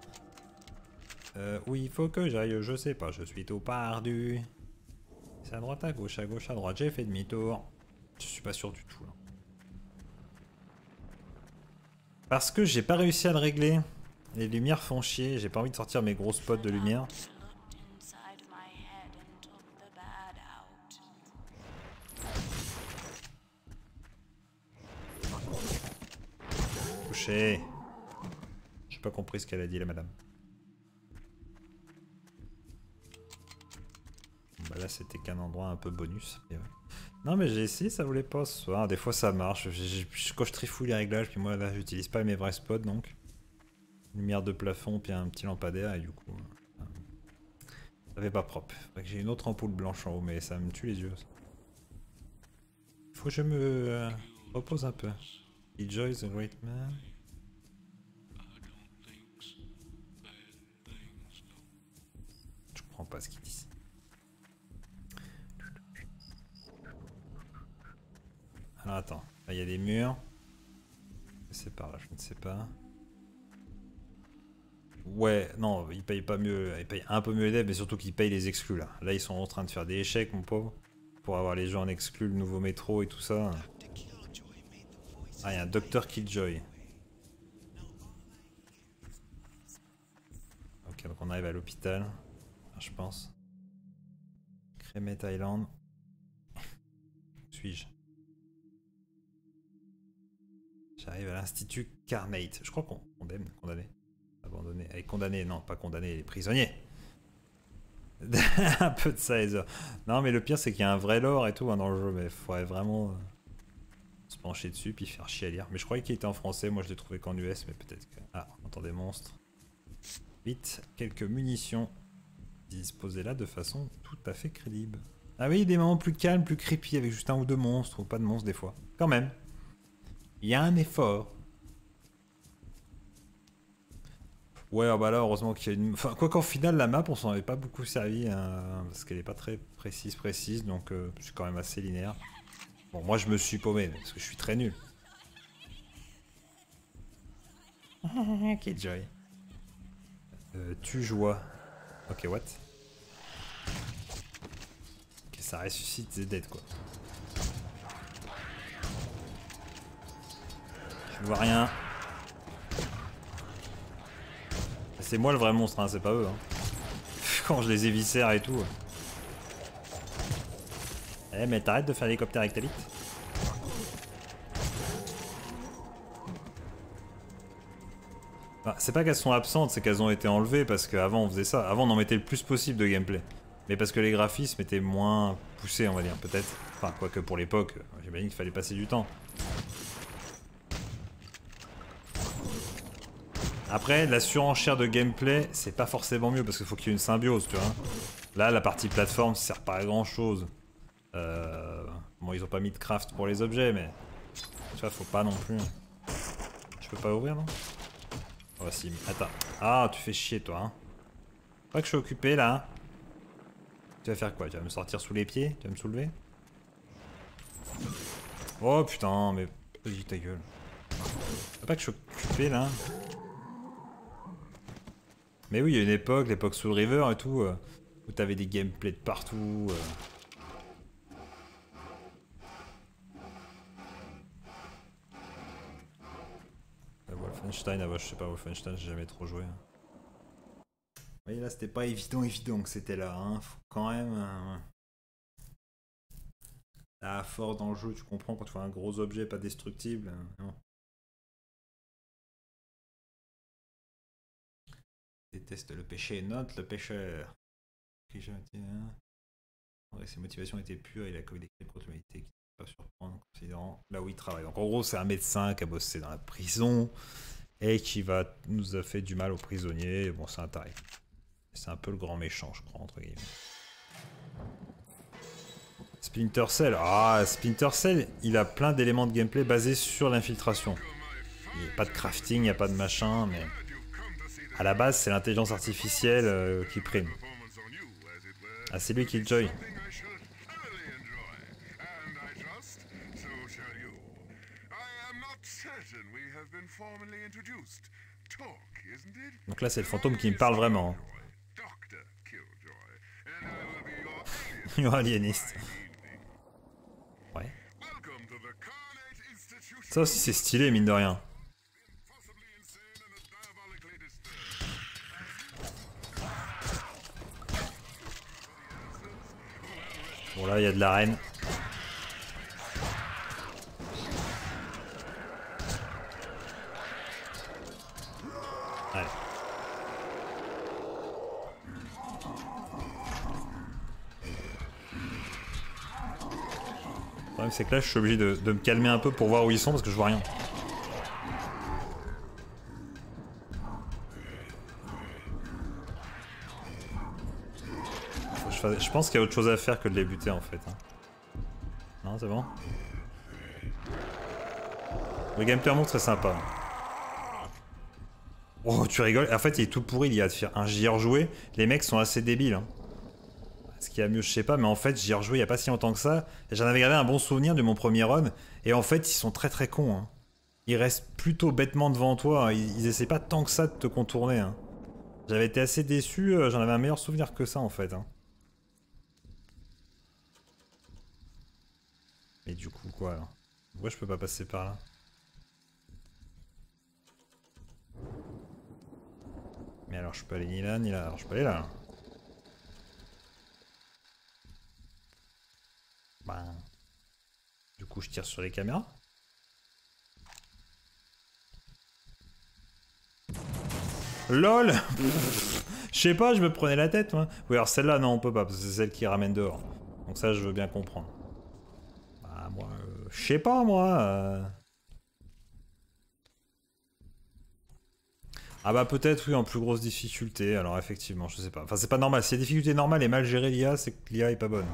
Speaker 1: Oui, il faut que j'aille, je sais pas, je suis tout perdu. C'est à droite, à gauche, à droite, j'ai fait demi-tour. Je suis pas sûr du tout là. Parce que j'ai pas réussi à le régler. Les lumières font chier, j'ai pas envie de sortir mes gros spots de lumière. Touché. J'ai pas compris ce qu'elle a dit la madame. Bah là c'était qu'un endroit un peu bonus. Et ouais. Non mais j'ai essayé, ça voulait pas ce soir. Des fois ça marche. Je coche très fou les réglages, puis moi là j'utilise pas mes vrais spots donc. Lumière de plafond, puis un petit lampadaire et du coup... ça fait pas propre. Faudrait que j'ai une autre ampoule blanche en haut, mais ça me tue les yeux. Faut que je me repose un peu. Enjoy the great man. Je comprends pas ce qu'ils disent. Alors attends, là il y a des murs. C'est par là, je ne sais pas. Ouais, non, ils payent pas mieux, ils payent un peu mieux les devs, mais surtout qu'ils payent les exclus là. Là ils sont en train de faire des échecs mon pauvre. Pour avoir les jeux en exclus, le nouveau métro et tout ça. Ah, il y a un Dr Killjoy. Ok, donc on arrive à l'hôpital, je pense. Crémet Island. Suis-je? J'arrive à l'Institut Carnate. Je crois qu'on condamne, condamné. Abandonné. Allez, condamné, non, pas condamné, les prisonniers. Un peu de ça, Heather. Non, mais le pire, c'est qu'il y a un vrai lore et tout hein, dans le jeu, mais il faudrait vraiment se pencher dessus puis faire chier à lire. Mais je croyais qu'il était en français, moi je l'ai trouvé qu'en US, mais peut-être que. Ah, on entend des monstres. Vite, quelques munitions disposées là de façon tout à fait crédible. Ah oui, des moments plus calmes, plus creepy, avec juste un ou deux monstres, ou pas de monstres des fois. Quand même. Il y a un effort. Ouais, ah bah là, heureusement qu'il y a une... Enfin, quoi qu'en final, la map, on s'en avait pas beaucoup servi, hein, parce qu'elle est pas très précise, donc c'est quand même assez linéaire. Bon, moi, je me suis paumé, parce que je suis très nul. Ok, Joy. Tu joie. Ok, what? Ok, ça ressuscite des dead, quoi. Je vois rien. C'est moi le vrai monstre, hein, c'est pas eux. Hein. Quand je les éviscère et tout. Eh mais t'arrêtes de faire l'hélicoptère avec ta bite. Bah, c'est pas qu'elles sont absentes, c'est qu'elles ont été enlevées parce qu'avant on faisait ça. Avant on en mettait le plus possible de gameplay. Mais parce que les graphismes étaient moins poussés, on va dire, peut-être. Enfin, quoique pour l'époque, j'imagine qu'il fallait passer du temps. Après, la surenchère de gameplay, c'est pas forcément mieux parce qu'il faut qu'il y ait une symbiose, tu vois. Là, la partie plateforme sert pas à grand chose. Bon, ils ont pas mis de craft pour les objets, mais tu vois, faut pas non plus. Je peux pas ouvrir, non? Oh, si, attends. Ah, tu fais chier, toi, hein. Pas que je suis occupé, là. Hein. Tu vas faire quoi? Tu vas me sortir sous les pieds? Tu vas me soulever? Oh, putain, mais... Vas-y, ta gueule. Pas que je suis occupé, là. Mais oui, il y a une époque, l'époque Soul River et tout, où t'avais des gameplays de partout. Wolfenstein, ah bah, je sais pas, Wolfenstein, j'ai jamais trop joué. Oui, là, c'était pas évident que c'était là, hein. Faut quand même... Ah, fort dans le jeu, tu comprends quand tu vois un gros objet pas destructible. Non. Déteste le péché, note le pécheur. Ses motivations étaient pures, il a commis des crimes contre l'humanité qui ne peuvent pas surprendre, considérant là où il travaille. Donc en gros, c'est un médecin qui a bossé dans la prison et qui nous a fait du mal aux prisonniers. Et bon, c'est un taré. C'est un peu le grand méchant, je crois, entre guillemets. Splinter Cell. Ah, Splinter Cell, il a plein d'éléments de gameplay basés sur l'infiltration. Il n'y a pas de crafting, il n'y a pas de machin, mais... À la base, c'est l'intelligence artificielle qui prime. Ah, c'est lui qui joy. Donc là, c'est le fantôme qui me parle vraiment. Aliéniste. Ouais. Ça aussi, c'est stylé, mine de rien. Bon, là, il y a de l'arène. Allez. Le problème, c'est que là, je suis obligé de me calmer un peu pour voir où ils sont parce que je vois rien. Je pense qu'il y a autre chose à faire que de les buter en fait. Non, c'est bon. Le gameplay montre très sympa. Oh, tu rigoles. En fait, il est tout pourri. Il y a de faire un j'y ai rejoué. Les mecs sont assez débiles. Hein. Ce qu'il y a mieux, je sais pas. Mais en fait, j'y ai rejoué il y a pas si longtemps que ça. J'en avais gardé un bon souvenir de mon premier run. Et en fait, ils sont très très cons. Hein. Ils restent plutôt bêtement devant toi. Hein. Ils essaient pas tant que ça de te contourner. Hein. J'avais été assez déçu. J'en avais un meilleur souvenir que ça en fait. Hein. Et du coup, quoi alors? Pourquoi je peux pas passer par là? Mais alors, je peux aller ni là, ni là. Alors, je peux aller là. Bah... Du coup, je tire sur les caméras. LOL. Je sais pas, je me prenais la tête, moi. Oui, alors celle-là, non, on peut pas, parce que c'est celle qui ramène dehors. Donc ça, je veux bien comprendre. Bah, moi, je sais pas, moi. Ah bah peut-être, oui, en plus grosse difficulté. Alors effectivement, je sais pas. Enfin, c'est pas normal. Si la difficulté normale est mal gérée l'IA, c'est que l'IA est pas bonne.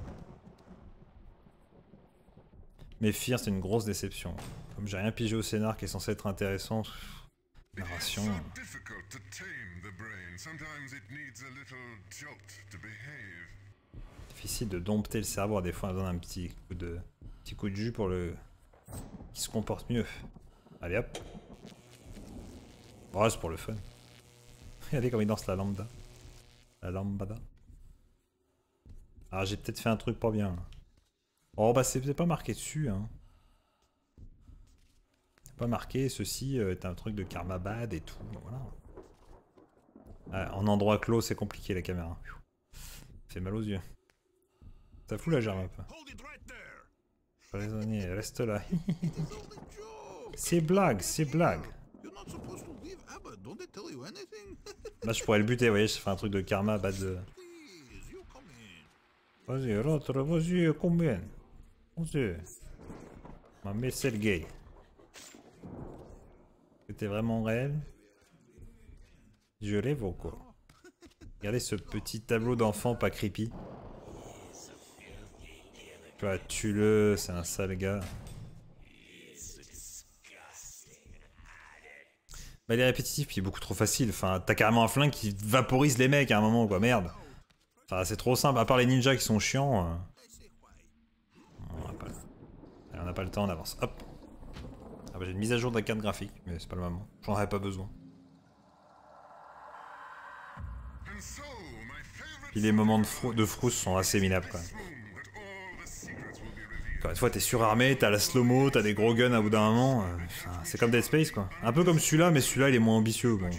Speaker 1: Mais Fear, c'est une grosse déception. Comme j'ai rien pigé au scénar qui est censé être intéressant... Narration... Difficile de dompter le cerveau, des fois on donne un petit coup de jus pour le... qui se comporte mieux. Allez hop. Oh, c'est pour le fun. Regardez comme il danse la lambda. La lambada. Alors j'ai peut-être fait un truc pas bien. Oh bah c'est pas marqué dessus hein. C'est pas marqué, ceci est un truc de karma bad et tout, voilà. En endroit clos c'est compliqué la caméra. Ça fait mal aux yeux. Ça fout la gerbe un peu. Prisonnier, reste là. C'est blague, c'est blague. Là je pourrais le buter, vous voyez, je fais un truc de karma bad. Vas-y, l'autre, vas-y, combien? Vas-y. Ma mère, c'est le gay. C'était vraiment réel? Je rêve ou quoi? Regardez ce petit tableau d'enfant pas creepy. Tu vois, tue-le, c'est un sale gars. Bah, il est répétitif, puis il est beaucoup trop facile. Enfin, t'as carrément un flingue qui vaporise les mecs à un moment, quoi. Merde. Enfin, c'est trop simple. À part les ninjas qui sont chiants. On n'a pas le temps, on avance. Hop. Ah bah, j'ai une mise à jour de la carte graphique, mais c'est pas le moment. J'en avais pas besoin. Puis les moments de frousse sont assez minables, quand même. Encore une fois, t'es surarmé, t'as la slow-mo, t'as des gros guns à bout d'un moment. C'est comme Dead Space, quoi. Un peu comme celui-là, mais celui-là, il est moins ambitieux, bon.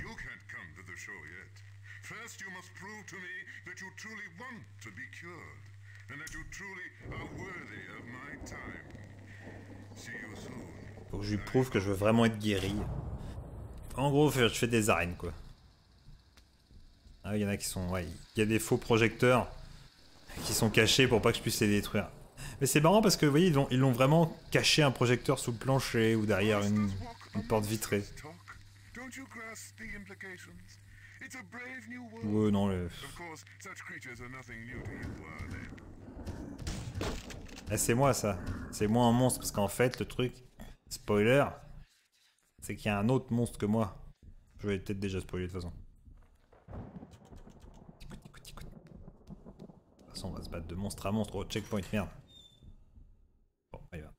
Speaker 1: Faut que je lui prouve que je veux vraiment être guéri. En gros, je fais des arènes, quoi. Ah, il y en a qui sont... Ouais, il y a des faux projecteurs qui sont cachés pour pas que je puisse les détruire. Mais c'est marrant parce que, vous voyez, ils l'ont vraiment caché un projecteur sous le plancher ou derrière une porte vitrée. Ouais, non, Ah, c'est moi, ça. C'est moi un monstre, parce qu'en fait, le truc... Spoiler, c'est qu'il y a un autre monstre que moi. Je vais peut-être déjà spoiler de toute façon. De toute façon, on va se battre de monstre à monstre. Oh, checkpoint, merde. Bon, on y va.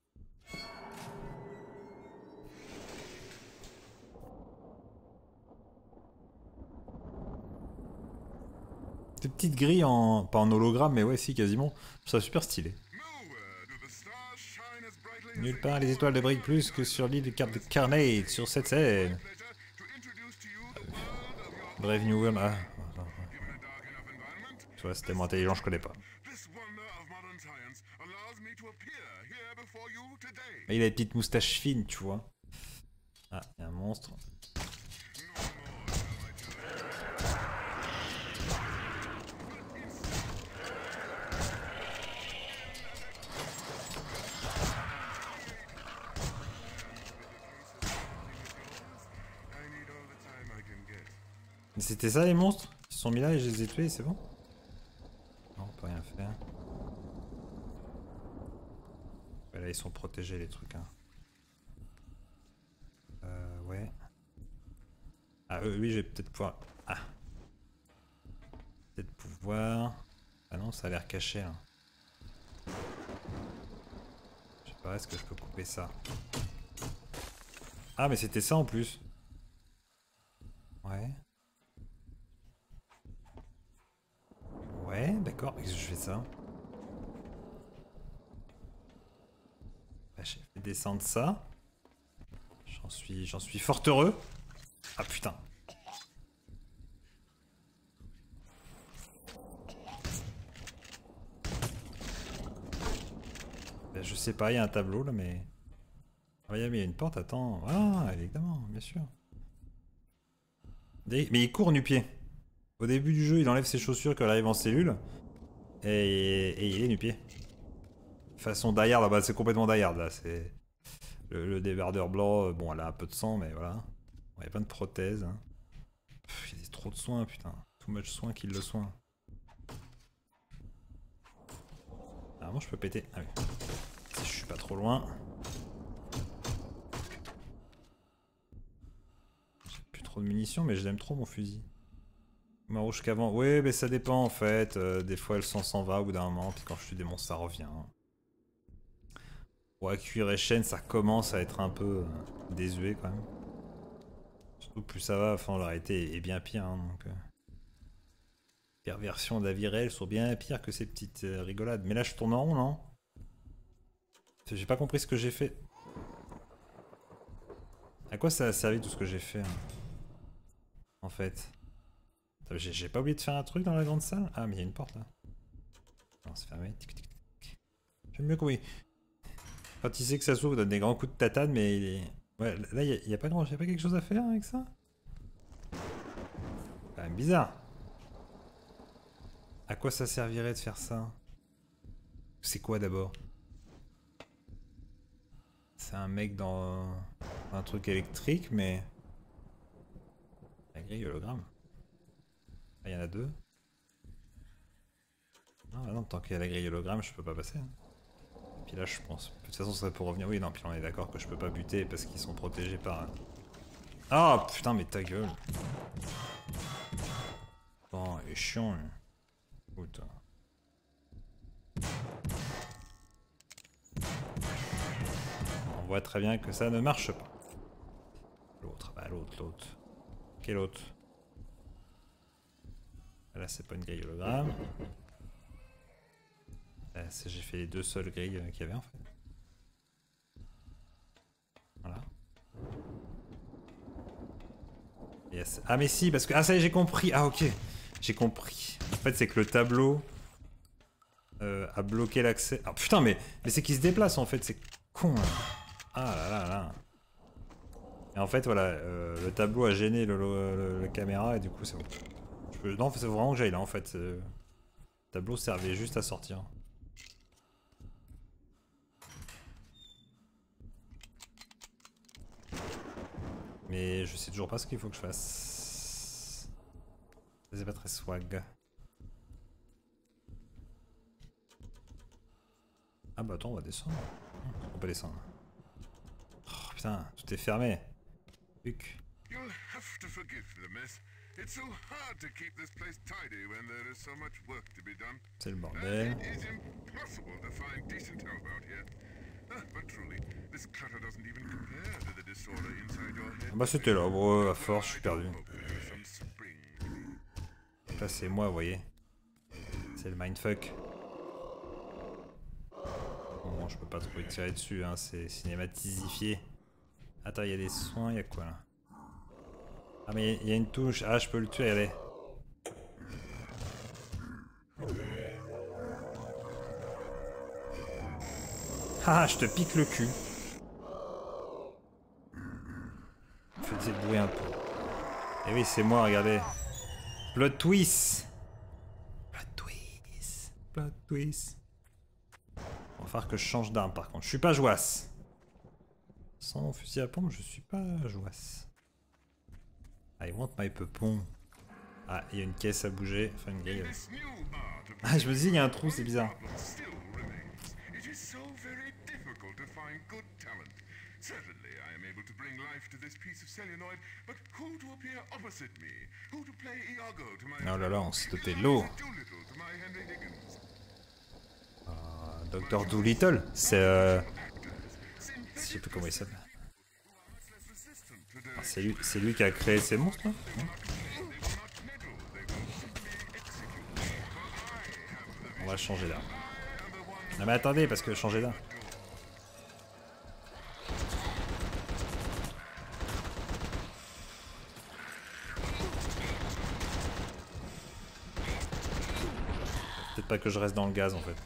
Speaker 1: Ces petites grilles en... pas en hologramme, mais ouais, si, quasiment. Je trouve ça super stylé. Nulle part les étoiles ne brillent plus que sur l'île de Carnate, sur cette scène. Brave New World, ah. Tu vois, c'est tellement intelligent, je connais pas. Mais il a des petites moustaches fines, tu vois. Ah, il y a un monstre. Mais c'était ça les monstres? Ils se sont mis là et je les ai tués, c'est bon? Non, on peut rien faire. Ouais, là ils sont protégés les trucs, hein. Ouais. Ah oui, je vais peut-être pouvoir... Ah. Peut-être pouvoir... Ah non, ça a l'air caché, hein. Je sais pas, est-ce que je peux couper ça? Ah mais c'était ça en plus. Ouais. Ouais, d'accord, qu'est-ce que je fais ça? Bah, j'ai fait descendre ça. J'en suis fort heureux. Ah putain. Bah, je sais pas, il y a un tableau là, mais... Ah, il y a une porte, attends. Ah, évidemment, bien sûr. Mais il court nu-pied. Au début du jeu, il enlève ses chaussures quand il arrive en cellule. Et il est nu-pied. Façon Die Hard, bah, c'est complètement Die Hard là. C'est le débardeur blanc. Bon, elle a un peu de sang, mais voilà. Il y a plein de prothèses. Hein. Il y a trop de soins, putain. Too much soin qu'il le soin. Normalement, je peux péter. Ah oui. Si je suis pas trop loin. J'ai plus trop de munitions, mais je l'aime trop mon fusil. Ma rouge qu'avant. Oui, mais ça dépend en fait. Des fois, le sang s'en va au bout d'un moment, puis quand je tue des monstres, ça revient. Ouais, cuir et chaîne, ça commence à être un peu désuet quand même. Surtout plus ça va, enfin, la réalité est bien pire. Hein, donc, perversions de la vie réelle sont bien pires que ces petites rigolades. Mais là, je tourne en rond, non? J'ai pas compris ce que j'ai fait. À quoi ça a servi tout ce que j'ai fait hein, en fait? J'ai pas oublié de faire un truc dans la grande salle? Ah, mais il y a une porte là. Non, c'est fermé. J'aime mieux oui. Quand il sait que ça s'ouvre, il donne des grands coups de tatane, mais il est... Ouais, là, il y a pas quelque chose à faire avec ça? Quand même bizarre. À quoi ça servirait de faire ça? C'est quoi d'abord? C'est un mec dans un truc électrique, mais... La grille hologramme. Ah, il y en a deux. Ah bah non, tant qu'il y a la grille hologramme, je peux pas passer. Hein. Puis là, je pense... De toute façon, ce serait pour revenir... Oui, non, puis on est d'accord que je peux pas buter parce qu'ils sont protégés par... Oh putain, mais ta gueule. Oh, il est chiant, lui. Putain. On voit très bien que ça ne marche pas. L'autre, bah l'autre. Quel autre? Là, c'est pas une grille hologramme. Là, j'ai fait les deux seules grilles qu'il y avait en fait. Voilà. Yes. Ah mais si, parce que... Ah ça y est, j'ai compris. Ah ok. J'ai compris. En fait, c'est que le tableau a bloqué l'accès. Ah putain, mais c'est qu'il se déplace en fait. C'est con. Hein. Ah là là là. Et en fait, voilà, le tableau a gêné la caméra et du coup, c'est bon. Non, c'est vraiment que j'aille là en fait. Le tableau servait juste à sortir. Mais je sais toujours pas ce qu'il faut que je fasse. C'est pas très swag. Ah bah attends, on va descendre. On peut descendre. Oh putain, tout est fermé. Puc.
Speaker 4: You'll have to forgive the mess. It's so hard to keep this place tidy when there is so much work to be done.
Speaker 1: C'est le bordel.
Speaker 4: It is impossible to find decent help out here. But truly, this clutter doesn't even compare to the disorder inside your head.
Speaker 1: Ah bah c'était là, bro, à force, je suis perdu. Là c'est moi, vous voyez. C'est le mindfuck. Bon, je peux pas trop y tirer dessus, hein, c'est cinématisifié. Attends, il y a des soins, il y a quoi là? Ah mais il y a une touche, ah je peux le tuer, allez. Ah, je te pique le cul. Fais des bruits un peu. Eh oui, c'est moi, regardez. Plot twist. Plot twist. Plot twist. On va falloir que je change d'arme par contre. Je suis pas jouasse. Sans mon fusil à pompe, je suis pas jouasse. I want my peupon. Ah, il y a une caisse à bouger. Enfin, une grille. Ah, je me dis, il y a un trou, c'est bizarre. Oh là là, on s'est doté de l'eau. Dr. Doolittle, c'est je sais plus comment il s'appelle. Ah, c'est lui qui a créé ces monstres là. On va changer d'arme. Non mais attendez, parce que changer d'arme. Peut-être pas que je reste dans le gaz en fait.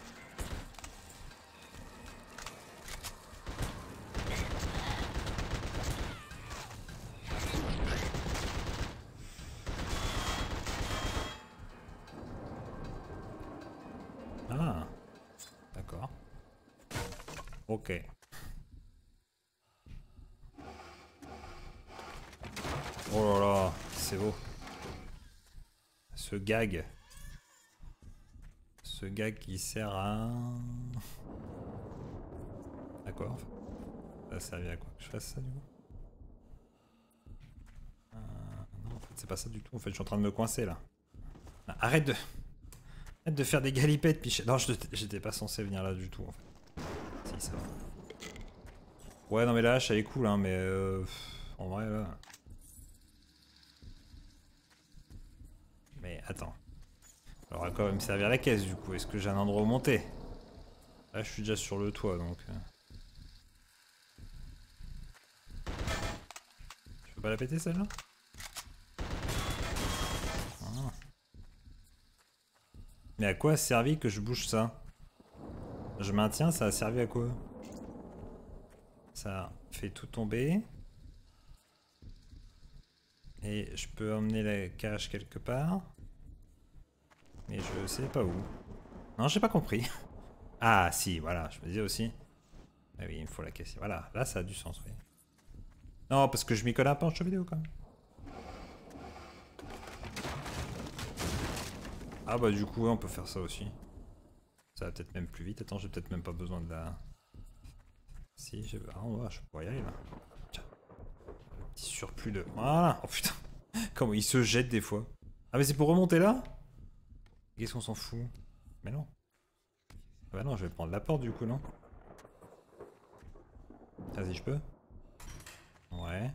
Speaker 1: Ah, d'accord. Ok. Oh là là, c'est beau. Ce gag. Ce gag qui sert à... À quoi en fait? Ça servait à quoi que je fasse ça du coup? Non en fait c'est pas ça du tout, en fait je suis en train de me coincer là. Arrête de faire des galipettes puis... Non j'étais pas censé venir là du tout en fait. Si ça va. Ouais non mais la hache elle est cool hein mais en vrai là... Mais attends. Alors à quoi va me servir la caisse du coup? Est-ce que j'ai un endroit où monter? Là je suis déjà sur le toit donc... Je peux pas la péter celle-là? Ah. Mais à quoi a servi que je bouge ça? Je maintiens, ça a servi à quoi? Ça fait tout tomber. Et je peux emmener la cage quelque part. Mais je sais pas où. Non, j'ai pas compris. Ah si, voilà, je me disais aussi. Ah oui, il me faut la caisse. Voilà, là ça a du sens, oui. Non, parce que je m'y connais un peu en jeu vidéo quand même. Ah bah du coup, ouais, on peut faire ça aussi. Ça va peut-être même plus vite. Attends, j'ai peut-être même pas besoin de la... Si, j'ai... Ah, on va, je pourrais y aller là. Tiens. Un petit surplus de... Voilà. Oh putain. Comment il se jette des fois. Ah mais c'est pour remonter là? Qu'est-ce qu'on s'en fout? Mais non. Ah bah non, je vais prendre la porte du coup, non? Vas-y, je peux? Ouais.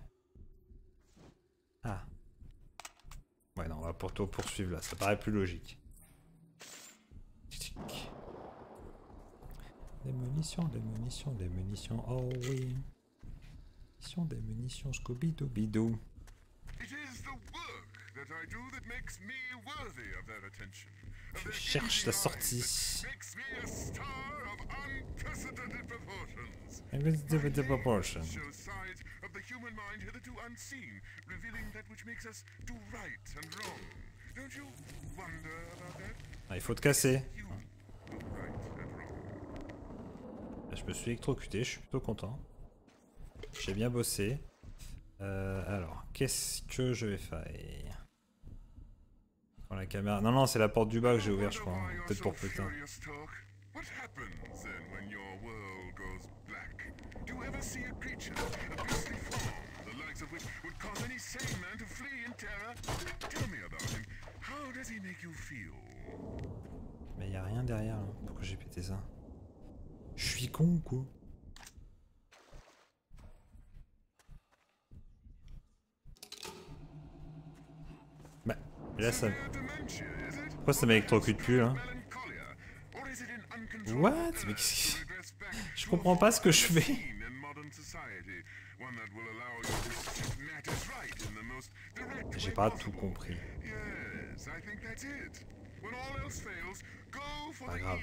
Speaker 1: Ah. Ouais, non, on va pour toi poursuivre là, ça paraît plus logique. Des munitions, des munitions, des munitions, oh oui. Des munitions, Scooby-Doo-Bidoo.
Speaker 4: It is the work that I do that makes me worthy of their attention.
Speaker 1: Je cherche la sortie.
Speaker 4: Makes me a star of unprecedented proportions.
Speaker 1: Unprecedented proportions.
Speaker 4: Shows sides of the human mind hitherto unseen, revealing that which makes us do right and wrong. Don't you wonder about that?
Speaker 1: Ah, il faut te casser.
Speaker 4: You do right and wrong.
Speaker 1: Là, je me suis électrocuté, je suis plutôt content. J'ai bien bossé. Alors, qu'est-ce que je vais faire? Quand la caméra... Non, non, c'est la porte du bas que j'ai ouverte, je crois. Peut-être pour plus tard.
Speaker 4: What happens then when your world goes black? Do you ever see a creature, a beastly form, the likes of which would cause any sane man to flee in terror? Tell me about him. How does he make you feel?
Speaker 1: Mais y a rien derrière, là. Pourquoi j'ai pété ça? Je suis con ou quoi? Bah, là ça... Pourquoi ça m'électrocute plus, là? What? Mais qu'est-ce que... Je comprends pas ce que je fais. J'ai pas tout compris. Pas grave.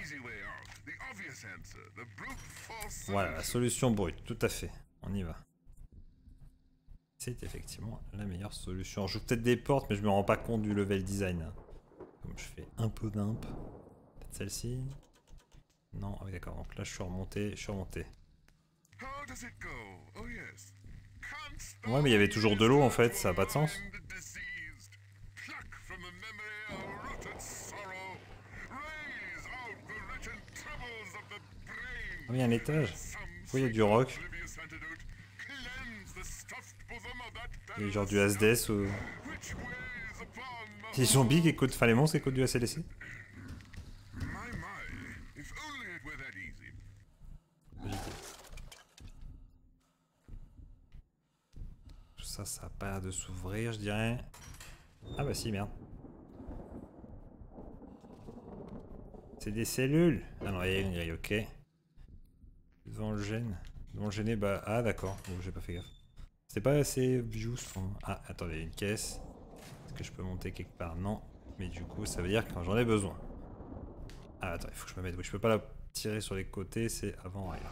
Speaker 1: Voilà, la solution brute, tout à fait. On y va. C'est effectivement la meilleure solution. Je joue peut-être des portes, mais je me rends pas compte du level design. Hein. Comme je fais un peu d'imp. Peut-être celle-ci. Non, ah oui d'accord, donc là je suis remonté, Ouais, mais il y avait toujours de l'eau en fait, ça a pas de sens. Ah, il y a un étage. Pourquoi il y a du rock? Il y a genre du ASDS ou... Les zombies qui écoutent, enfin les monstres qui écoutent du ACDC. Tout ça, ça a pas l'air de s'ouvrir, je dirais. Ah bah si, merde. C'est des cellules. Ah non, il y a une grille, ok. Devant le gène. Devant le gêné, bah... Ah d'accord, donc j'ai pas fait gaffe. C'est pas assez views. Ah, attendez, il y a une caisse. Est-ce que je peux monter quelque part? Non. Mais du coup, ça veut dire que quand j'en ai besoin. Ah, attends, il faut que je me mette... Oui, je peux pas la tirer sur les côtés, c'est avant arrière.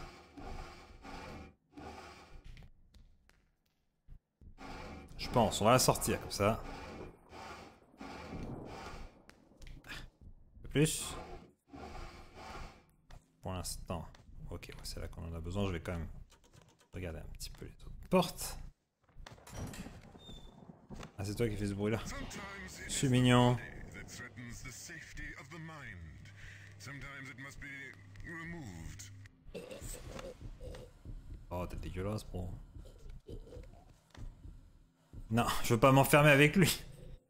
Speaker 1: Je pense, on va la sortir comme ça. Un peu plus. Pour l'instant. Ok, ouais, c'est là qu'on en a besoin. Je vais quand même regarder un petit peu les autres portes. Ah, c'est toi qui fais ce bruit là. C'est mignon. Oh, t'es dégueulasse, bro. Non, je veux pas m'enfermer avec lui.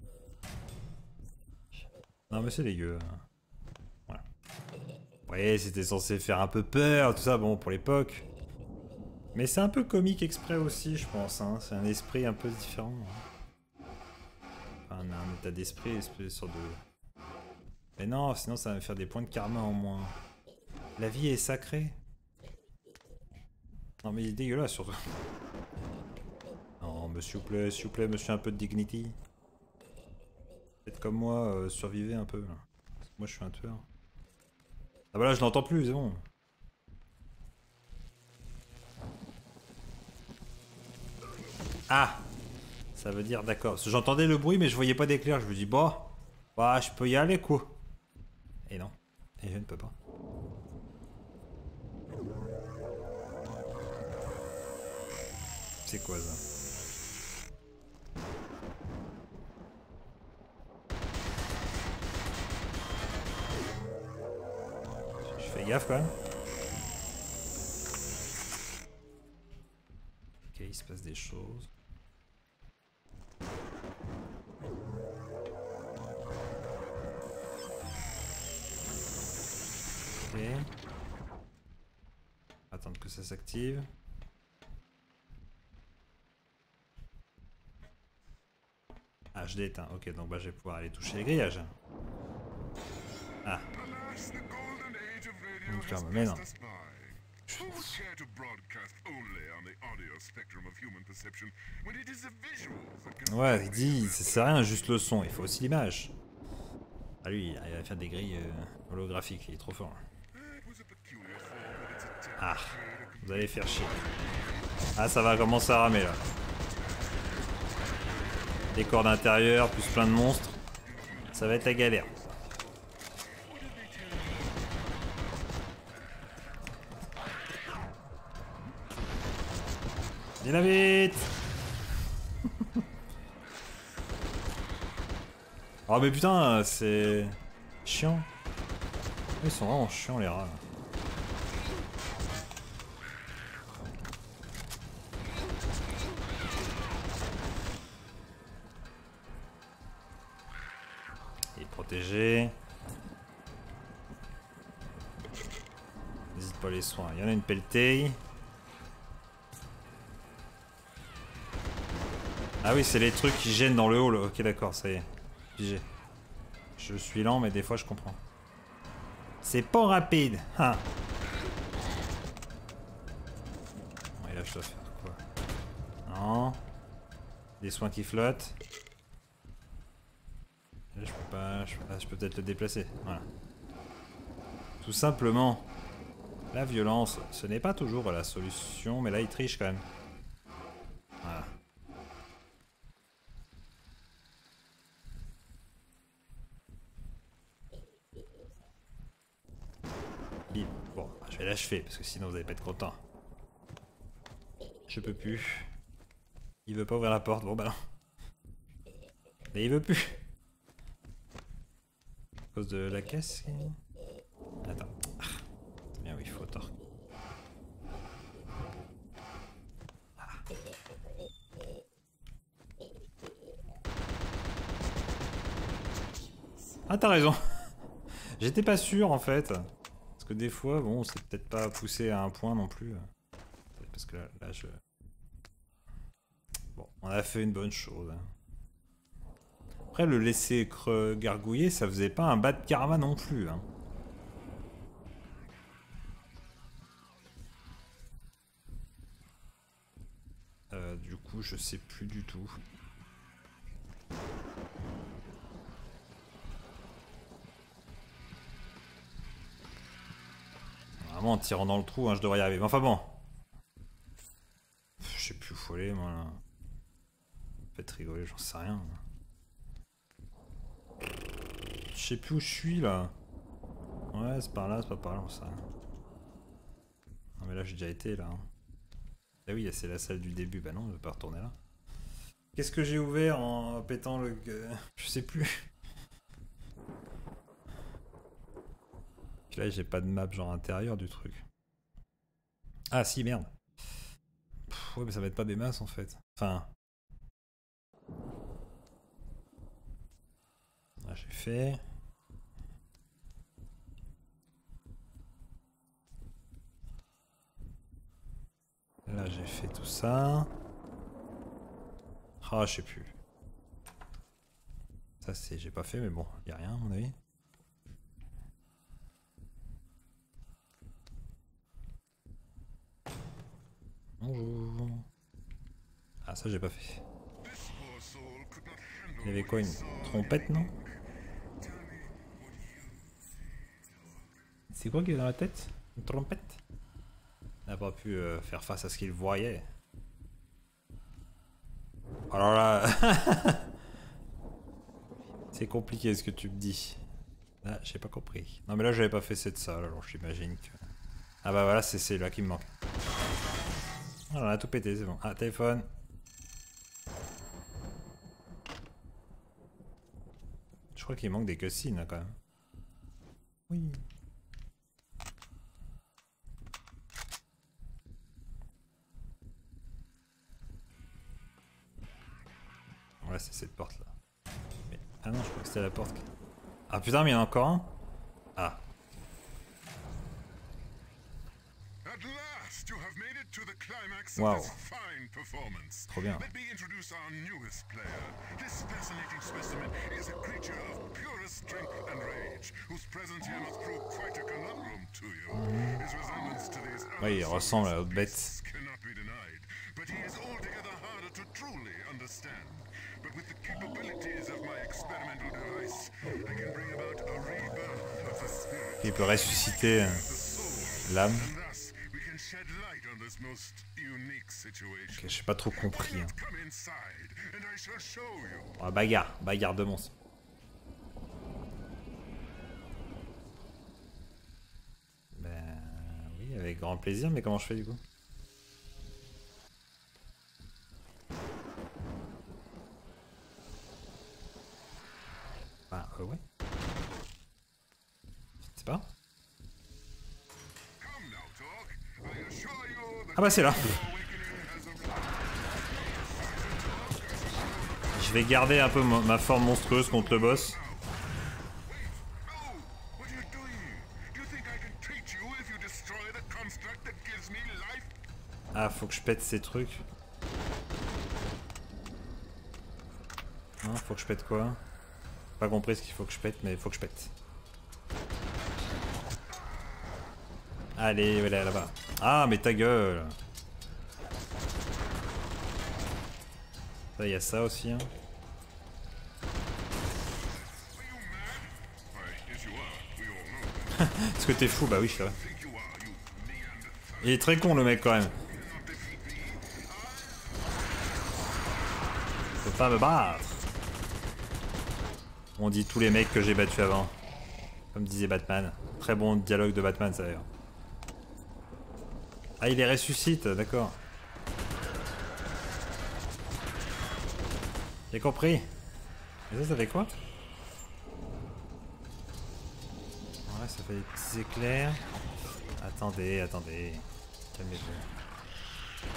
Speaker 1: Non, mais c'est dégueu. Voilà. Ouais, c'était censé faire un peu peur, tout ça, bon, pour l'époque. Mais c'est un peu comique exprès aussi, je pense. Hein. C'est un esprit un peu différent. Enfin, un état d'esprit, une sorte de... Mais non, sinon ça va me faire des points de karma en moins. La vie est sacrée. Non, mais il est dégueulasse surtout. Non, mais s'il vous plaît, monsieur, un peu de dignity. Faites comme moi, survivez un peu. Là. Moi, je suis un tueur. Ah bah là, je l'entends plus, c'est bon. Ah, ça veut dire d'accord. J'entendais le bruit, mais je voyais pas d'éclair. Je me dis, bah, je peux y aller, quoi. Et non. Et je ne peux pas. C'est quoi ça? Je fais gaffe quand même. Ok, il se passe des choses. Ok. Attendre que ça s'active. Ah, je l'ai éteint. Ok, donc bah, je vais pouvoir aller toucher les grillages. Ah.
Speaker 4: Alas, the golden age of radio
Speaker 1: Donc,
Speaker 4: has
Speaker 1: mais non.
Speaker 4: passed us by. Who would care to broadcast only on the audio spectrum of human perception when it is the visuals that can
Speaker 1: Ouais, il dit, ça sert à rien juste le son, il faut aussi l'image. Ah lui, il arrive à faire des grilles holographiques, il est trop fort.
Speaker 4: It was a peculiar form in its attempt
Speaker 1: Ah,
Speaker 4: to create a
Speaker 1: vous allez faire chier. Ah, ça va commencer à ramer là. Décor d'intérieur, plus plein de monstres. Ça va être la galère. Dynamite. Oh mais putain, c'est chiant. Ils sont vraiment chiants les rats. Là. Il est protégé. N'hésite pas les soins. Il y en a une pelletée. Ah oui, c'est les trucs qui gênent dans le haut là. Ok, d'accord, ça y est. Pigé. Je suis lent, mais des fois je comprends. C'est pas rapide. Ah. Et là, je dois faire quoi? Non. Des soins qui flottent. Là, je peux pas. Je peux peut-être le déplacer. Voilà. Tout simplement. La violence, ce n'est pas toujours la solution, mais là, il triche quand même. Voilà. Bon, je vais l'achever parce que sinon vous allez pas être content. Je peux plus. Il veut pas ouvrir la porte, bon bah non. Mais il veut plus. À cause de la caisse. Attends. Ah, c'est bien, oui, il faut tort. Ah, t'as raison. J'étais pas sûr en fait. Parce que des fois, bon, c'est peut-être pas poussé à un point non plus. Parce que là je... Bon, on a fait une bonne chose. Après, le laisser gargouiller, ça faisait pas un bas de karma non plus. Hein. Du coup, je sais plus du tout. Vraiment, en tirant dans le trou, hein, je devrais y arriver. Mais enfin bon. Je sais plus où faut aller, moi. Là. Faites rigoler, j'en sais rien. Je sais plus où je suis, là. Ouais, c'est par là, c'est pas par là, on sait rien. Non, mais là, j'ai déjà été, là. Hein. Ah oui, c'est la salle du début. Bah non, je vais pas retourner là. Qu'est-ce que j'ai ouvert en pétant le... Je sais plus. Puis là, j'ai pas de map genre intérieur du truc. Ah si, merde. Pff, ouais, mais ça va être pas des masses en fait. Enfin... Là, j'ai fait... Là, j'ai fait tout ça. Ah, je sais plus. Ça, c'est... J'ai pas fait, mais bon, y a rien à mon avis. Bonjour. Ah, ça, j'ai pas fait. Il y avait quoi, une trompette, non? C'est quoi qui est dans la tête? Une trompette? Il n'a pas pu faire face à ce qu'il voyait. Alors là... C'est compliqué ce que tu me dis. Là, j'ai pas compris. Non mais là, j'avais pas fait cette salle, alors j'imagine que... Ah bah voilà, c'est là qui me manque. Voilà, on a tout pété, c'est bon. Ah, téléphone. Je crois qu'il manque des cutscenes là, quand même. Oui. Ouais, c'est cette porte là. Mais... Ah non, je crois que c'était la porte. Ah putain, mais il y en a encore un. Ah.
Speaker 4: At last, you have made it to the climax
Speaker 1: Wow.
Speaker 4: of this fine performance.
Speaker 1: Trop bien.
Speaker 4: Let me introduce our newest player. This fascinating specimen is a creature of purest strength and rage, whose presence here must prove quite a conundrum to you. His resemblance to these
Speaker 1: Ouais, il ressemble à l'autre bête.
Speaker 4: beasts cannot be denied, but he is altogether harder to truly understand. But with the capabilities of my experimental device, I can bring about a rebirth of the spirit.
Speaker 1: Il peut ressusciter l'âme.
Speaker 4: And thus, we can shed light on this most unique situation.
Speaker 1: Ok, j'ai pas trop compris. Hein.
Speaker 4: Come inside, and I shall show you.
Speaker 1: Oh, bagarre de monstre. Ben oui, avec grand plaisir, mais comment je fais du coup? Bah ouais. Je sais pas.
Speaker 4: Come now, talk. I assure you that
Speaker 1: Ah bah c'est là.
Speaker 4: awakening has a
Speaker 1: Je vais garder un peu ma forme monstrueuse contre le boss.
Speaker 4: Oh, what are you doing? Do you think I can treat you if you destroy the construct that gives me life?
Speaker 1: Ah, faut que je pète ces trucs. Non, faut que je pète quoi? Pas compris ce qu'il faut que je pète, mais il faut que je pète. Allez, voilà, là-bas. Ah, mais ta gueule! Il y a ça aussi, hein.
Speaker 4: Yes, you are. We all know.
Speaker 1: Est-ce que t'es fou? Bah oui, c'est vrai.
Speaker 4: Think you are, you Neanderthal.
Speaker 1: Il est très con le mec quand même. Faut pas me battre. On dit tous les mecs que j'ai battus avant. Comme disait Batman. Très bon dialogue de Batman ça d'ailleurs. Ah il les ressuscite, d'accord. J'ai compris. Et ça fait quoi? Ouais, ça fait des petits éclairs. Attendez. Calmez-vous.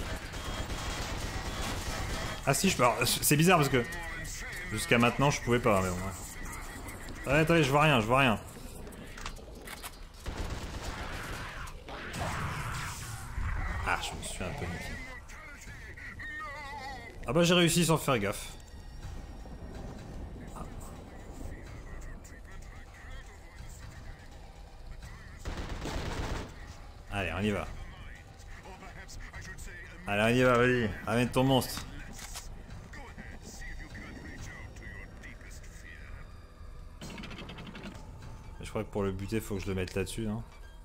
Speaker 1: Ah si, je peux... C'est bizarre parce que... Jusqu'à maintenant, je pouvais pas, mais bon. Ouais. Attendez, je vois rien. Ah, je me suis un peu niqué. Ah bah j'ai réussi sans faire gaffe. Ah. Allez, on y va. Allez, on y va, vas-y. Amène ton monstre. Je crois que pour le buter, faut que je le mette là-dessus, hein.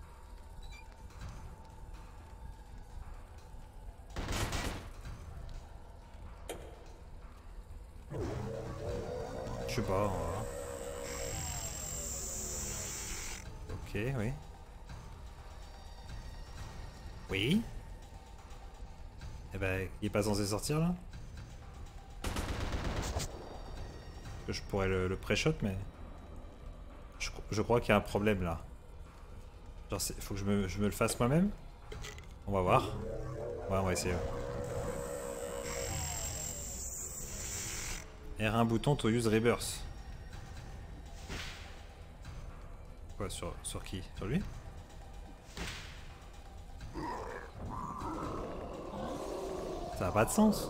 Speaker 1: Je sais pas, on va voir. Ok, oui. Oui. Eh ben, il est pas censé sortir là? Que je pourrais le pré-shot, mais... Je crois qu'il y a un problème là. Genre, faut que je me le fasse moi-même? On va voir. Ouais, on va essayer. R1 bouton to use rebirth. Quoi, sur qui? Sur lui? Ça n'a pas de sens.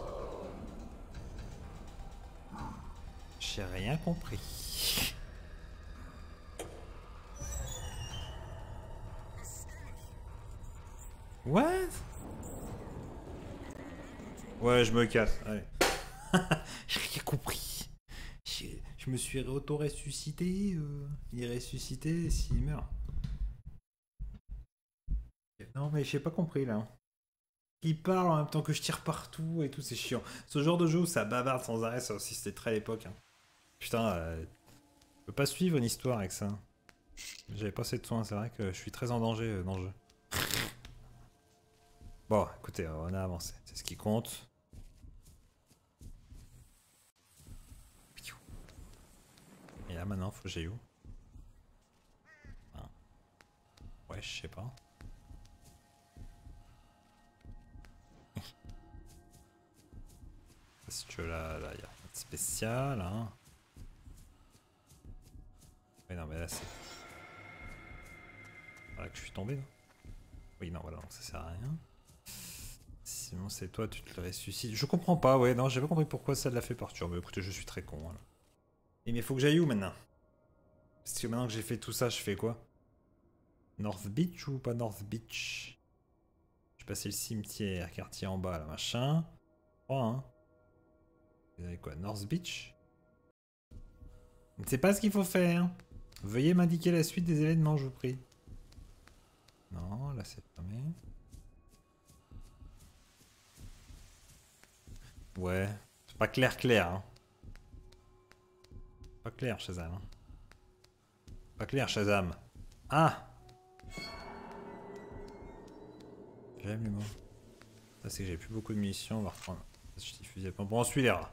Speaker 1: J'ai rien compris. What? Ouais, je me casse. Allez. J'ai rien compris. Je me suis auto-ressuscité. Il est ressuscité s'il meurt. Non, mais j'ai pas compris là. Il parle en même temps que je tire partout et tout, c'est chiant. Ce genre de jeu où ça bavarde sans arrêt, ça aussi c'était très à l'époque. Hein. Putain, je peux pas suivre une histoire avec ça. J'avais pas assez de soins, c'est vrai que je suis très en danger dans le jeu. Bon, écoutez, on a avancé. C'est ce qui compte. Et là maintenant, faut que j'aille où? Ouais, je sais pas. Parce que là, il y a rien de spécial, hein. Mais non, mais là c'est... Voilà que je suis tombé, non? Oui, non, voilà, donc ça sert à rien. Sinon c'est toi, tu te le ressuscites. Je comprends pas, ouais, non, j'ai pas compris pourquoi ça l'a fait partir. Mais écoutez, je suis très con, voilà. Et mais faut que j'aille où maintenant? Parce que maintenant que j'ai fait tout ça, je fais quoi? North Beach ou pas North Beach? Je vais passer le cimetière, quartier en bas, là, machin. Oh, hein. Vous avez quoi? North Beach? Je ne sais pas ce qu'il faut faire. Veuillez m'indiquer la suite des événements, je vous prie. Non, là c'est fermé. Ouais, c'est pas clair, hein. Pas clair, Shazam. Hein. Pas clair, Shazam. Ah! J'aime les mots. Ça c'est que j'ai plus beaucoup de munitions, on va reprendre. Je t'y fusille. Bon, on suit les rats.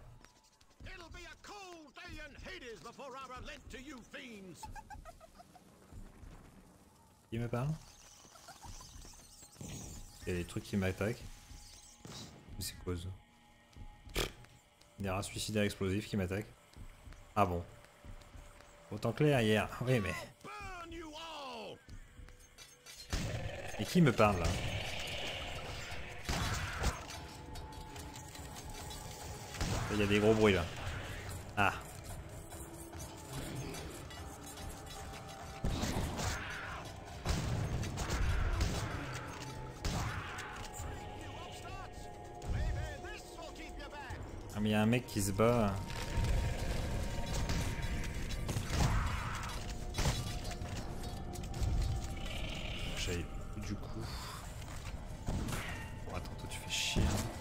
Speaker 1: Qui me parle? Il y a des trucs qui m'attaquent. C'est quoi ça? Des rats suicidaires explosifs qui m'attaquent. Ah bon? Autant clair hier. Oui mais... Et qui me parle là? Il y a des gros bruits là. Ah. Ah mais il y a un mec qui se bat. J'avais du coup. Bon, attends, toi tu fais chier.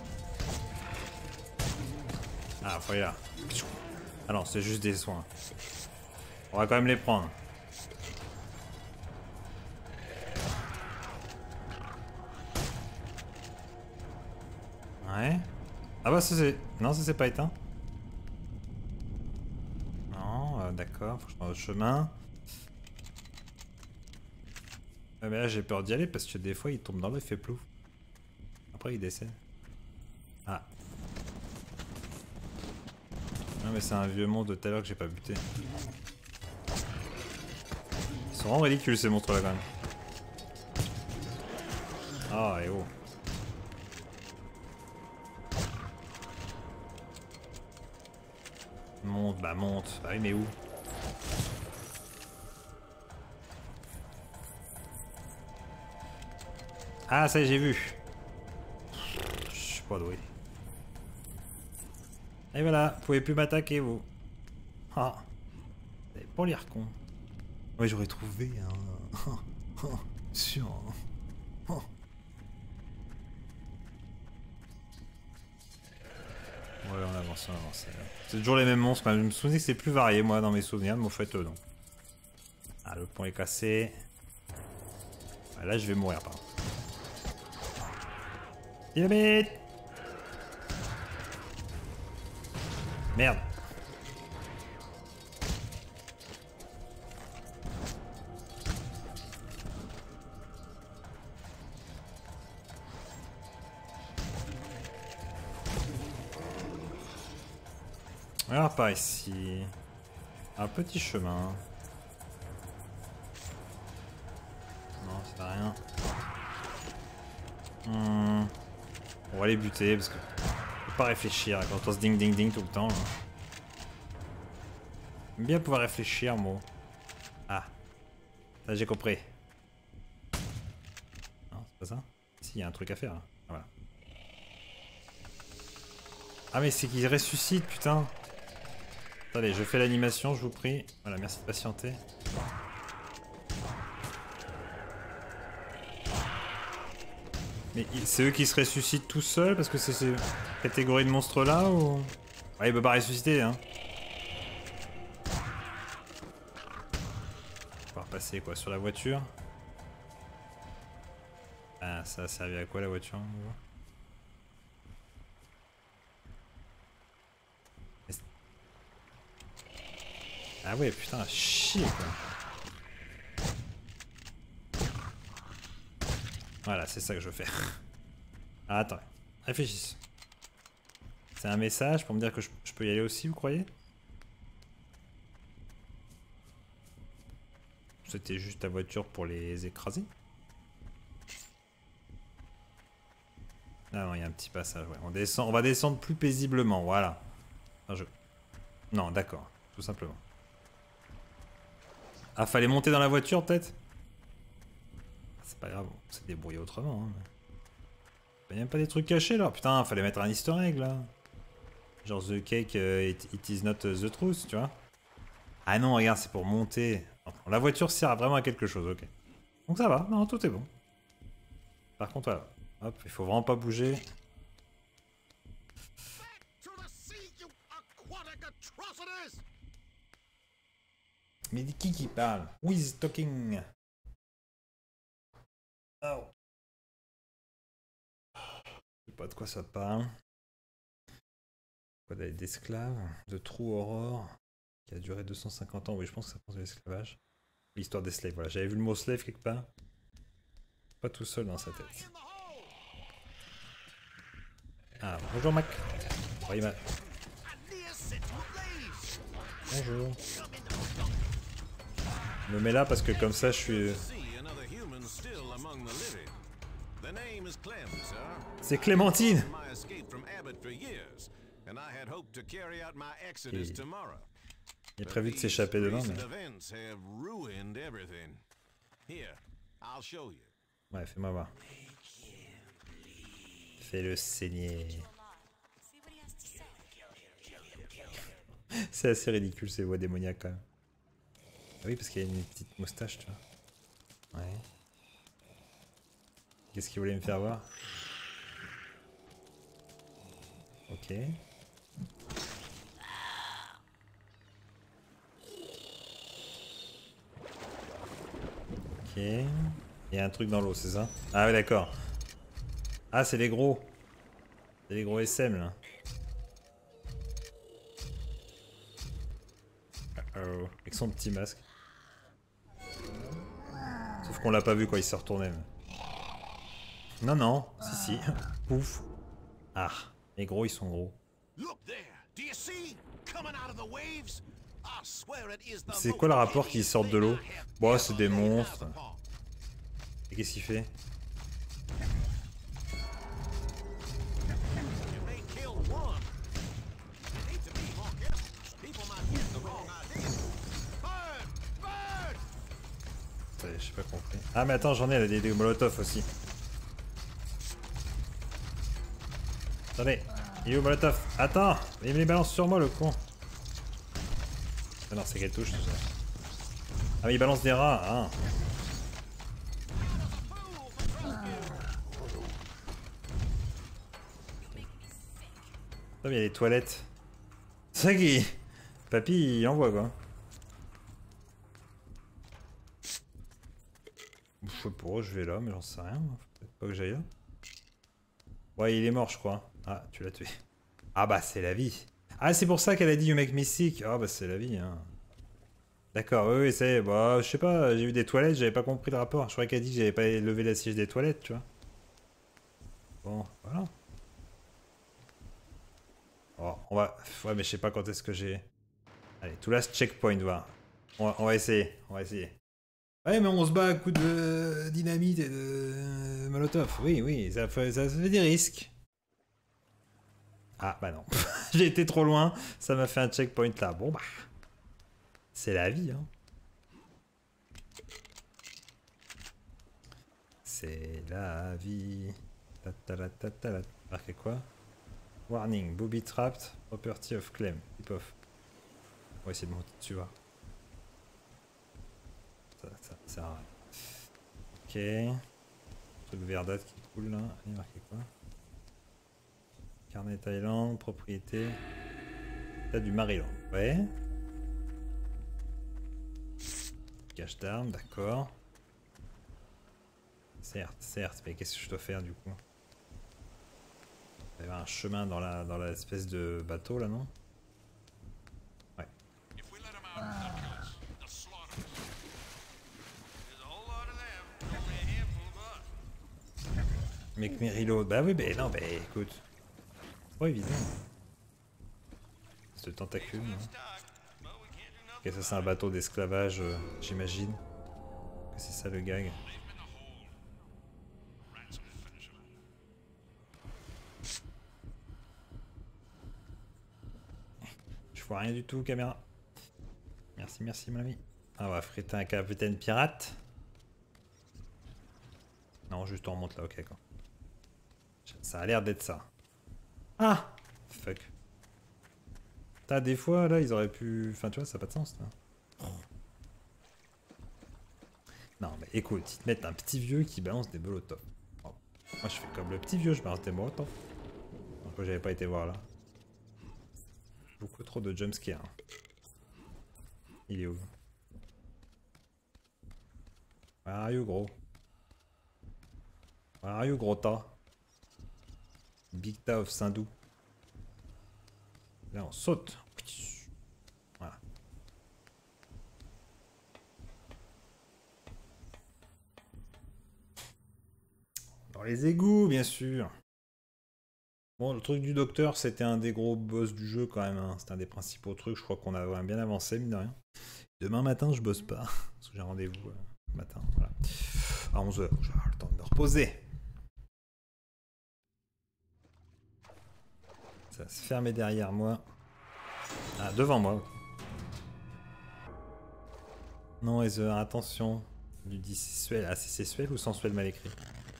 Speaker 1: Ah, faut aller là. Ah non, c'est juste des soins. On va quand même les prendre. Ouais. Ah bah ça c'est... Non, ça c'est pas éteint. Non, d'accord, faut que je prenne autre chemin. Mais là j'ai peur d'y aller parce que des fois il tombe dans l'eau, il fait plouf. Après il décède. Ah. Non mais c'est un vieux monstre de tout à l'heure que j'ai pas buté. Ils sont vraiment ridicules ces monstres là quand même. Ah et oh. Monte, bah monte. Bah oui mais où? Ah ça y est j'ai vu. Je suis pas doué. Et voilà, vous pouvez plus m'attaquer vous. Ah. Vous avez pas l'air con. Ouais j'aurais trouvé hein. Sûr. Hein. Ouais on avance, on avance. C'est toujours les mêmes monstres. Je me souviens que c'est plus varié moi dans mes souvenirs de mon fait donc. Ah le pont est cassé. Ah, là je vais mourir par contre. Dynamite! Merde. Alors par ici. Un petit chemin. Non, ça n'a rien. On va les buter parce que faut pas réfléchir quand on se ding ding ding tout le temps. Là. J'aime bien pouvoir réfléchir moi. Ah. Ça j'ai compris. Non, c'est pas ça? Si, il y a un truc à faire là. Ah, voilà. Ah mais c'est qu'il ressuscite putain. Attendez, je fais l'animation, je vous prie. Voilà, merci de patienter. Mais c'est eux qui se ressuscitent tout seuls parce que c'est ces catégories de monstres là ou... Ouais, il peut pas ressusciter hein. On va repasser quoi sur la voiture. Ah, ça a servi à quoi la voiture en gros? Ah ouais, putain, chier quoi. Voilà, c'est ça que je veux faire. Ah, attends, réfléchisse. C'est un message pour me dire que je peux y aller aussi, vous croyez? C'était juste la voiture pour les écraser? Ah non, il y a un petit passage, ouais. On va descendre plus paisiblement, voilà. Non, d'accord, tout simplement. Ah, fallait monter dans la voiture peut-être? C'est pas grave, on s'est débrouillé autrement. Hein. Y'a même pas des trucs cachés là. Putain, fallait mettre un easter egg là. Genre the cake, it is not the truth, tu vois. Ah non, regarde, c'est pour monter. La voiture sert vraiment à quelque chose, ok. Donc ça va, non, tout est bon. Par contre, voilà. Hop, il faut vraiment pas bouger. Mais qui parle? Who is talking? Oh. Je sais pas de quoi ça parle. Quoi d'esclaves? De True Aurore qui a duré 250 ans. Oui, je pense que ça pense de l'esclavage. L'histoire des slaves, voilà. J'avais vu le mot slave quelque part. Pas tout seul dans sa tête. Ah, bonjour Mac. Oui, Mac. Bonjour. Je me mets là parce que comme ça je suis... C'est Clémentine. Il est prévu de s'échapper demain, mais... Ouais, fais-moi voir. Fais-le saigner. C'est assez ridicule ces voix démoniaques quand même. Ah oui, parce qu'il y a une petite moustache, tu vois. Ouais. Qu'est-ce qu'il voulait me faire voir? Ok. Ok. Il y a un truc dans l'eau, c'est ça? Ah oui, d'accord. Ah, c'est les gros. C'est les gros SM, là. Oh, avec son petit masque. Sauf qu'on l'a pas vu quand il s'est retourné. Mais... Non, si. Pouf. Ah, les gros, ils sont gros. C'est quoi le rapport qu'ils sortent de l'eau? Bon, c'est des monstres. Et qu'est-ce qu'il fait? J'ai pas compris. Ah mais attends, j'en ai des Molotov aussi. Attendez, il est où Molotov? Attends, il me les balance sur moi le con. Ah non, c'est quelle touche tout ça? Ah mais il balance des rats, hein. Ah mais il y a les toilettes. C'est ça qui... Papy il envoie quoi. Je sais pas, je vais là, mais j'en sais rien. Peut-être pas que j'aille là. Ouais, il est mort, je crois. Ah, tu l'as tué. Ah bah, c'est la vie. Ah, c'est pour ça qu'elle a dit You make me sick. Ah bah, c'est la vie, hein. D'accord, oui, c'est... Bah, je sais pas, j'ai vu des toilettes, j'avais pas compris le rapport. Je croyais qu'elle a dit que j'avais pas levé la siège des toilettes, tu vois. Bon, voilà. Oh, on va... Ouais, mais je sais pas quand est-ce que j'ai... Allez, tout last checkpoint, va. On va essayer, Ouais, mais on se bat à coups de dynamite et de molotov. Oui, ça fait des risques. Ah, bah non. J'ai été trop loin, ça m'a fait un checkpoint là. Bon, bah. C'est la vie, hein. C'est la vie. Marqué quoi? Warning, booby trapped, property of claim. Tip off. On va essayer de monter dessus, va. Ça sert à rien. Ok. Truc verdâtre qui coule là. Il est marqué quoi? Carnet Thaïlande, propriété. T'as du Maryland. Ouais. Cache d'armes, d'accord. certes, mais qu'est-ce que je dois faire du coup? Il y avait un chemin dans la espèce de bateau là, non? Ouais. Mec Merilo, bah oui, bah non, bah écoute. C'est pas évident. Ce tentacule, non? Ok, ça c'est un bateau d'esclavage, j'imagine. C'est ça le gag. Je vois rien du tout, caméra. Merci, merci, mon ami. Ah, on va friter un capitaine pirate. Non, juste on remonte là, ok, quoi. Ça a l'air d'être ça. Ah! Fuck. T'as des fois, là, ils auraient pu... Enfin, tu vois, ça n'a pas de sens, là. Non, mais écoute, ils te mettent un petit vieux qui balance des molotovs. Oh. Moi, je fais comme le petit vieux, je balance des molotovs. Pourquoi j'avais pas été voir, là? Beaucoup trop de jumpscares. Il est où? Where are you, gros? Where are you, gros tas? Big Ta of Sindou. Là, on saute. Voilà. Dans les égouts, bien sûr. Bon, le truc du docteur, c'était un des gros boss du jeu quand même. Hein. C'était un des principaux trucs. Je crois qu'on a bien avancé, mine de rien. Demain matin, je bosse pas. Parce que j'ai rendez-vous matin. Voilà. À 11h. J'aurai le temps de me reposer. Ça va se fermer derrière moi. Ah, devant moi. Non, Heather, attention. Du dit sexuel. Ah, c'est sexuel ou sensuel mal écrit?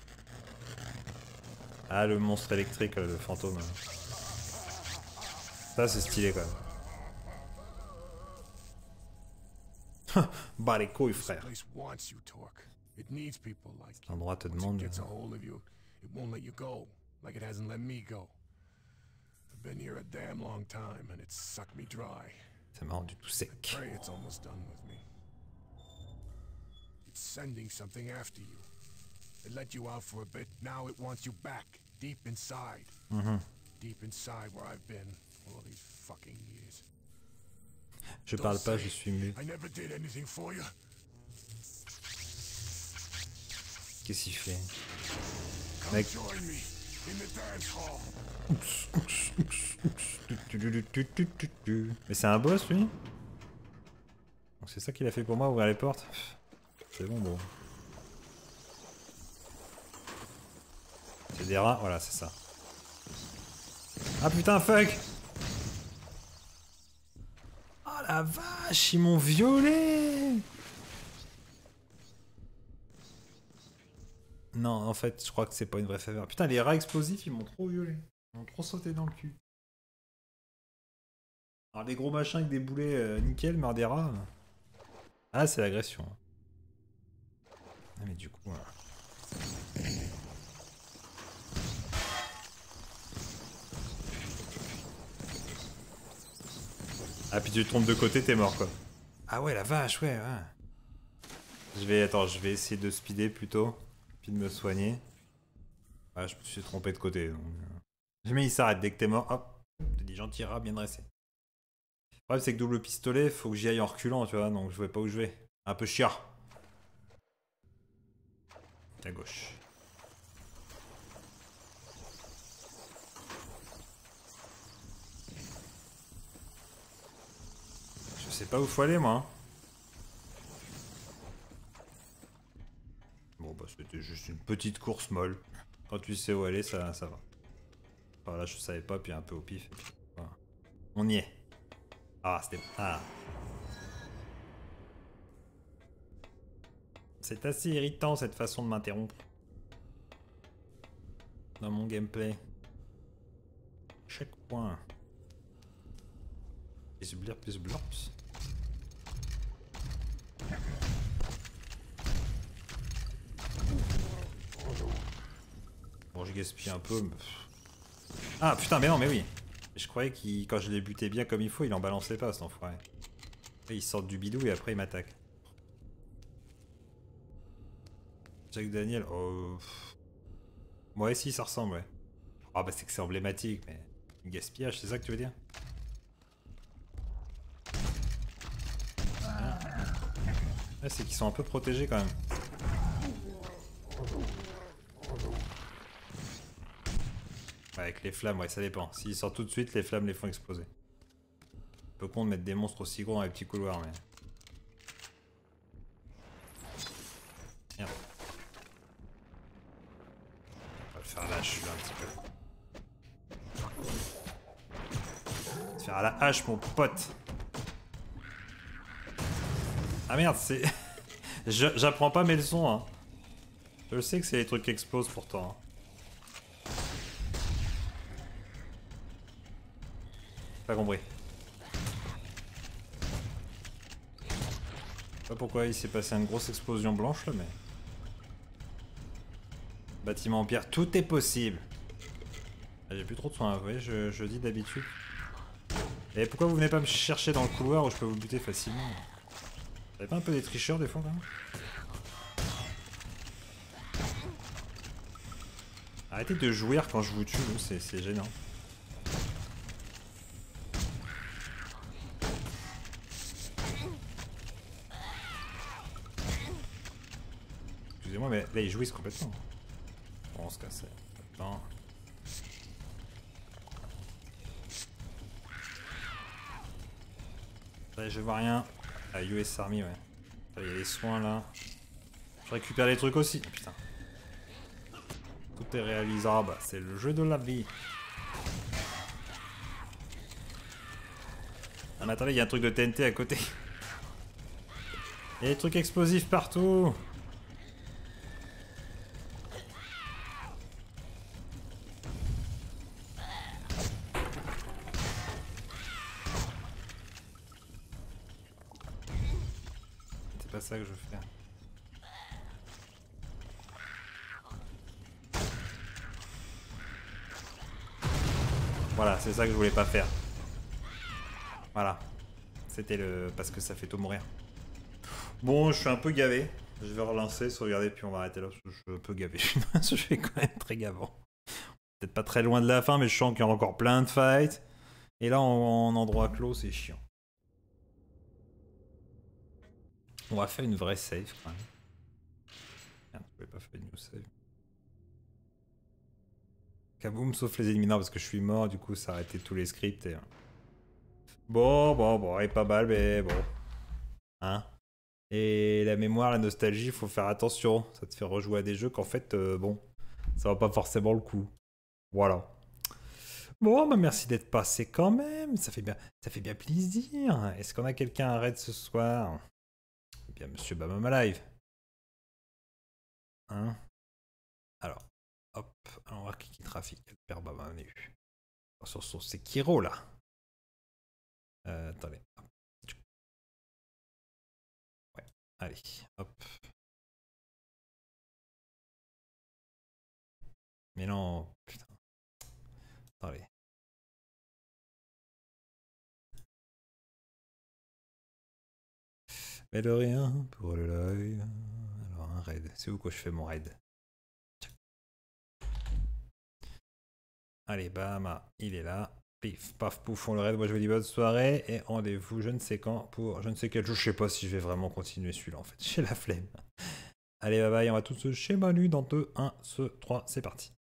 Speaker 1: Ah, le monstre électrique, le fantôme. Ça, c'est stylé quand même. Bah les couilles, frère. L'endroit te demande. C'est marrant, du tout sec.
Speaker 3: Sending something after you. It let you out for a bit, now it wants you back, deep inside. Deep inside where I've been all these fucking years.
Speaker 1: Je parle pas, je suis muet.
Speaker 3: I never did anything for you.
Speaker 1: Qu'est-ce qu'il fait?
Speaker 3: Come
Speaker 1: Mec.
Speaker 3: join me in the dance hall.
Speaker 1: Mais c'est un boss, lui? Donc c'est ça qu'il a fait pour moi, ouvrir les portes? C'est bon, bon. C'est des rats, voilà, c'est ça. Ah putain, fuck! Oh la vache, ils m'ont violé! Non, en fait, je crois que c'est pas une vraie faveur. Putain, les rats explosifs, ils m'ont trop violé. Ils m'ont trop sauté dans le cul. Alors des gros machins avec des boulets nickel, mais des rats... Ah, c'est l'agression. Ah, mais du coup... Ah, puis tu te trompes de côté, t'es mort, quoi. Ah ouais, la vache, ouais, ouais. Attends, je vais essayer de speeder plutôt. Puis de me soigner. Ah, je me suis trompé de côté, donc... Jamais il s'arrête, dès que t'es mort, hop. T'as dit gentil rat, bien dressé. Le problème, c'est que double pistolet, faut que j'y aille en reculant, tu vois, donc je vois pas où je vais. Un peu chiant. À gauche. Je sais pas où faut aller, moi. Bon, bah, c'était juste une petite course molle. Quand tu sais où aller, ça va. Enfin, là, je savais pas, puis un peu au pif. Voilà. On y est. Ah, c'était... Ah. C'est assez irritant, cette façon de m'interrompre. Dans mon gameplay. Chaque point. Plus blurp, plus blurps. Bon, je gaspille un peu. Mais... Ah putain, mais non, mais oui. Je croyais qu'il, quand je l'ai buté bien comme il faut, il en balançait pas, cet enfoiré. Après, il sort du bidou et après il m'attaque. Jack Daniel, oh... Ouais, si, ça ressemble, ouais. Ah bah c'est que c'est emblématique, mais... Gaspillage, c'est ça que tu veux dire? Ouais, c'est qu'ils sont un peu protégés quand même. Ouais, avec les flammes, ouais, ça dépend. S'ils sortent tout de suite, les flammes les font exploser. Un peu con de mettre des monstres aussi gros dans les petits couloirs, mais... Merde. On va le faire à la hache, là, un petit peu. On va le faire à la hache, mon pote. Ah merde, c'est... J'apprends pas mes leçons, hein. Je sais que c'est les trucs qui explosent pourtant. Hein. Pas compris. Je sais pas pourquoi il s'est passé une grosse explosion blanche là, mais... Bâtiment en pierre, tout est possible. Ah, j'ai plus trop de soins, vous voyez, je dis d'habitude. Et pourquoi vous venez pas me chercher dans le couloir où je peux vous buter facilement? Vous avez pas un peu des tricheurs des fois quand même? Arrêtez de jouir quand je vous tue, c'est gênant. Excusez-moi, mais là ils jouissent complètement. Bon, on se casse. Attends. Allez, je vois rien. Ah, US Army, ouais. Il y a les soins là. Je récupère les trucs aussi. Putain. Tout est réalisable, c'est le jeu de la vie. Ah mais attendez, il y a un truc de TNT à côté. Il y a des trucs explosifs partout. C'est pas ça que je veux faire. Voilà, c'est ça que je voulais pas faire. Voilà. C'était le... parce que ça fait tout mourir. Bon, je suis un peu gavé. Je vais relancer, sauvegarder, puis on va arrêter là. Parce que je suis un peu gavé. Je suis quand même très gavant. Peut-être pas très loin de la fin, mais je sens qu'il y a encore plein de fights. Et là, en endroit clos, c'est chiant. On va faire une vraie save quand même. Merde, je pouvais pas faire une new save. Kaboom, sauf les ennemis. Non, parce que je suis mort, du coup, ça a arrêté tous les scripts. Et... Bon, elle est pas mal, mais bon. Hein? Et la mémoire, la nostalgie, faut faire attention. Ça te fait rejouer à des jeux qu'en fait, bon, ça va pas forcément le coup. Voilà. Bon, bah merci d'être passé quand même. Ça fait bien plaisir. Est-ce qu'on a quelqu'un à raid ce soir? Eh bien, monsieur Bamama Live. Hein? Alors, hop, alors on va cliquer trafic. Le père Bama nu. Sur son Sekiro là. Attendez. Ouais, allez, hop. Mais non, putain. Attendez. Mais de rien pour le live. Alors un raid. C'est où que je fais mon raid? Allez, bam, il est là. Pif, paf, pouf, on le raid. Moi je vous dis bonne soirée et rendez-vous je ne sais quand pour je ne sais quel jour. Je sais pas si je vais vraiment continuer celui-là en fait. J'ai la flemme. Allez, bye bye, on va tous chez Manu dans 2, 1, 3, c'est parti.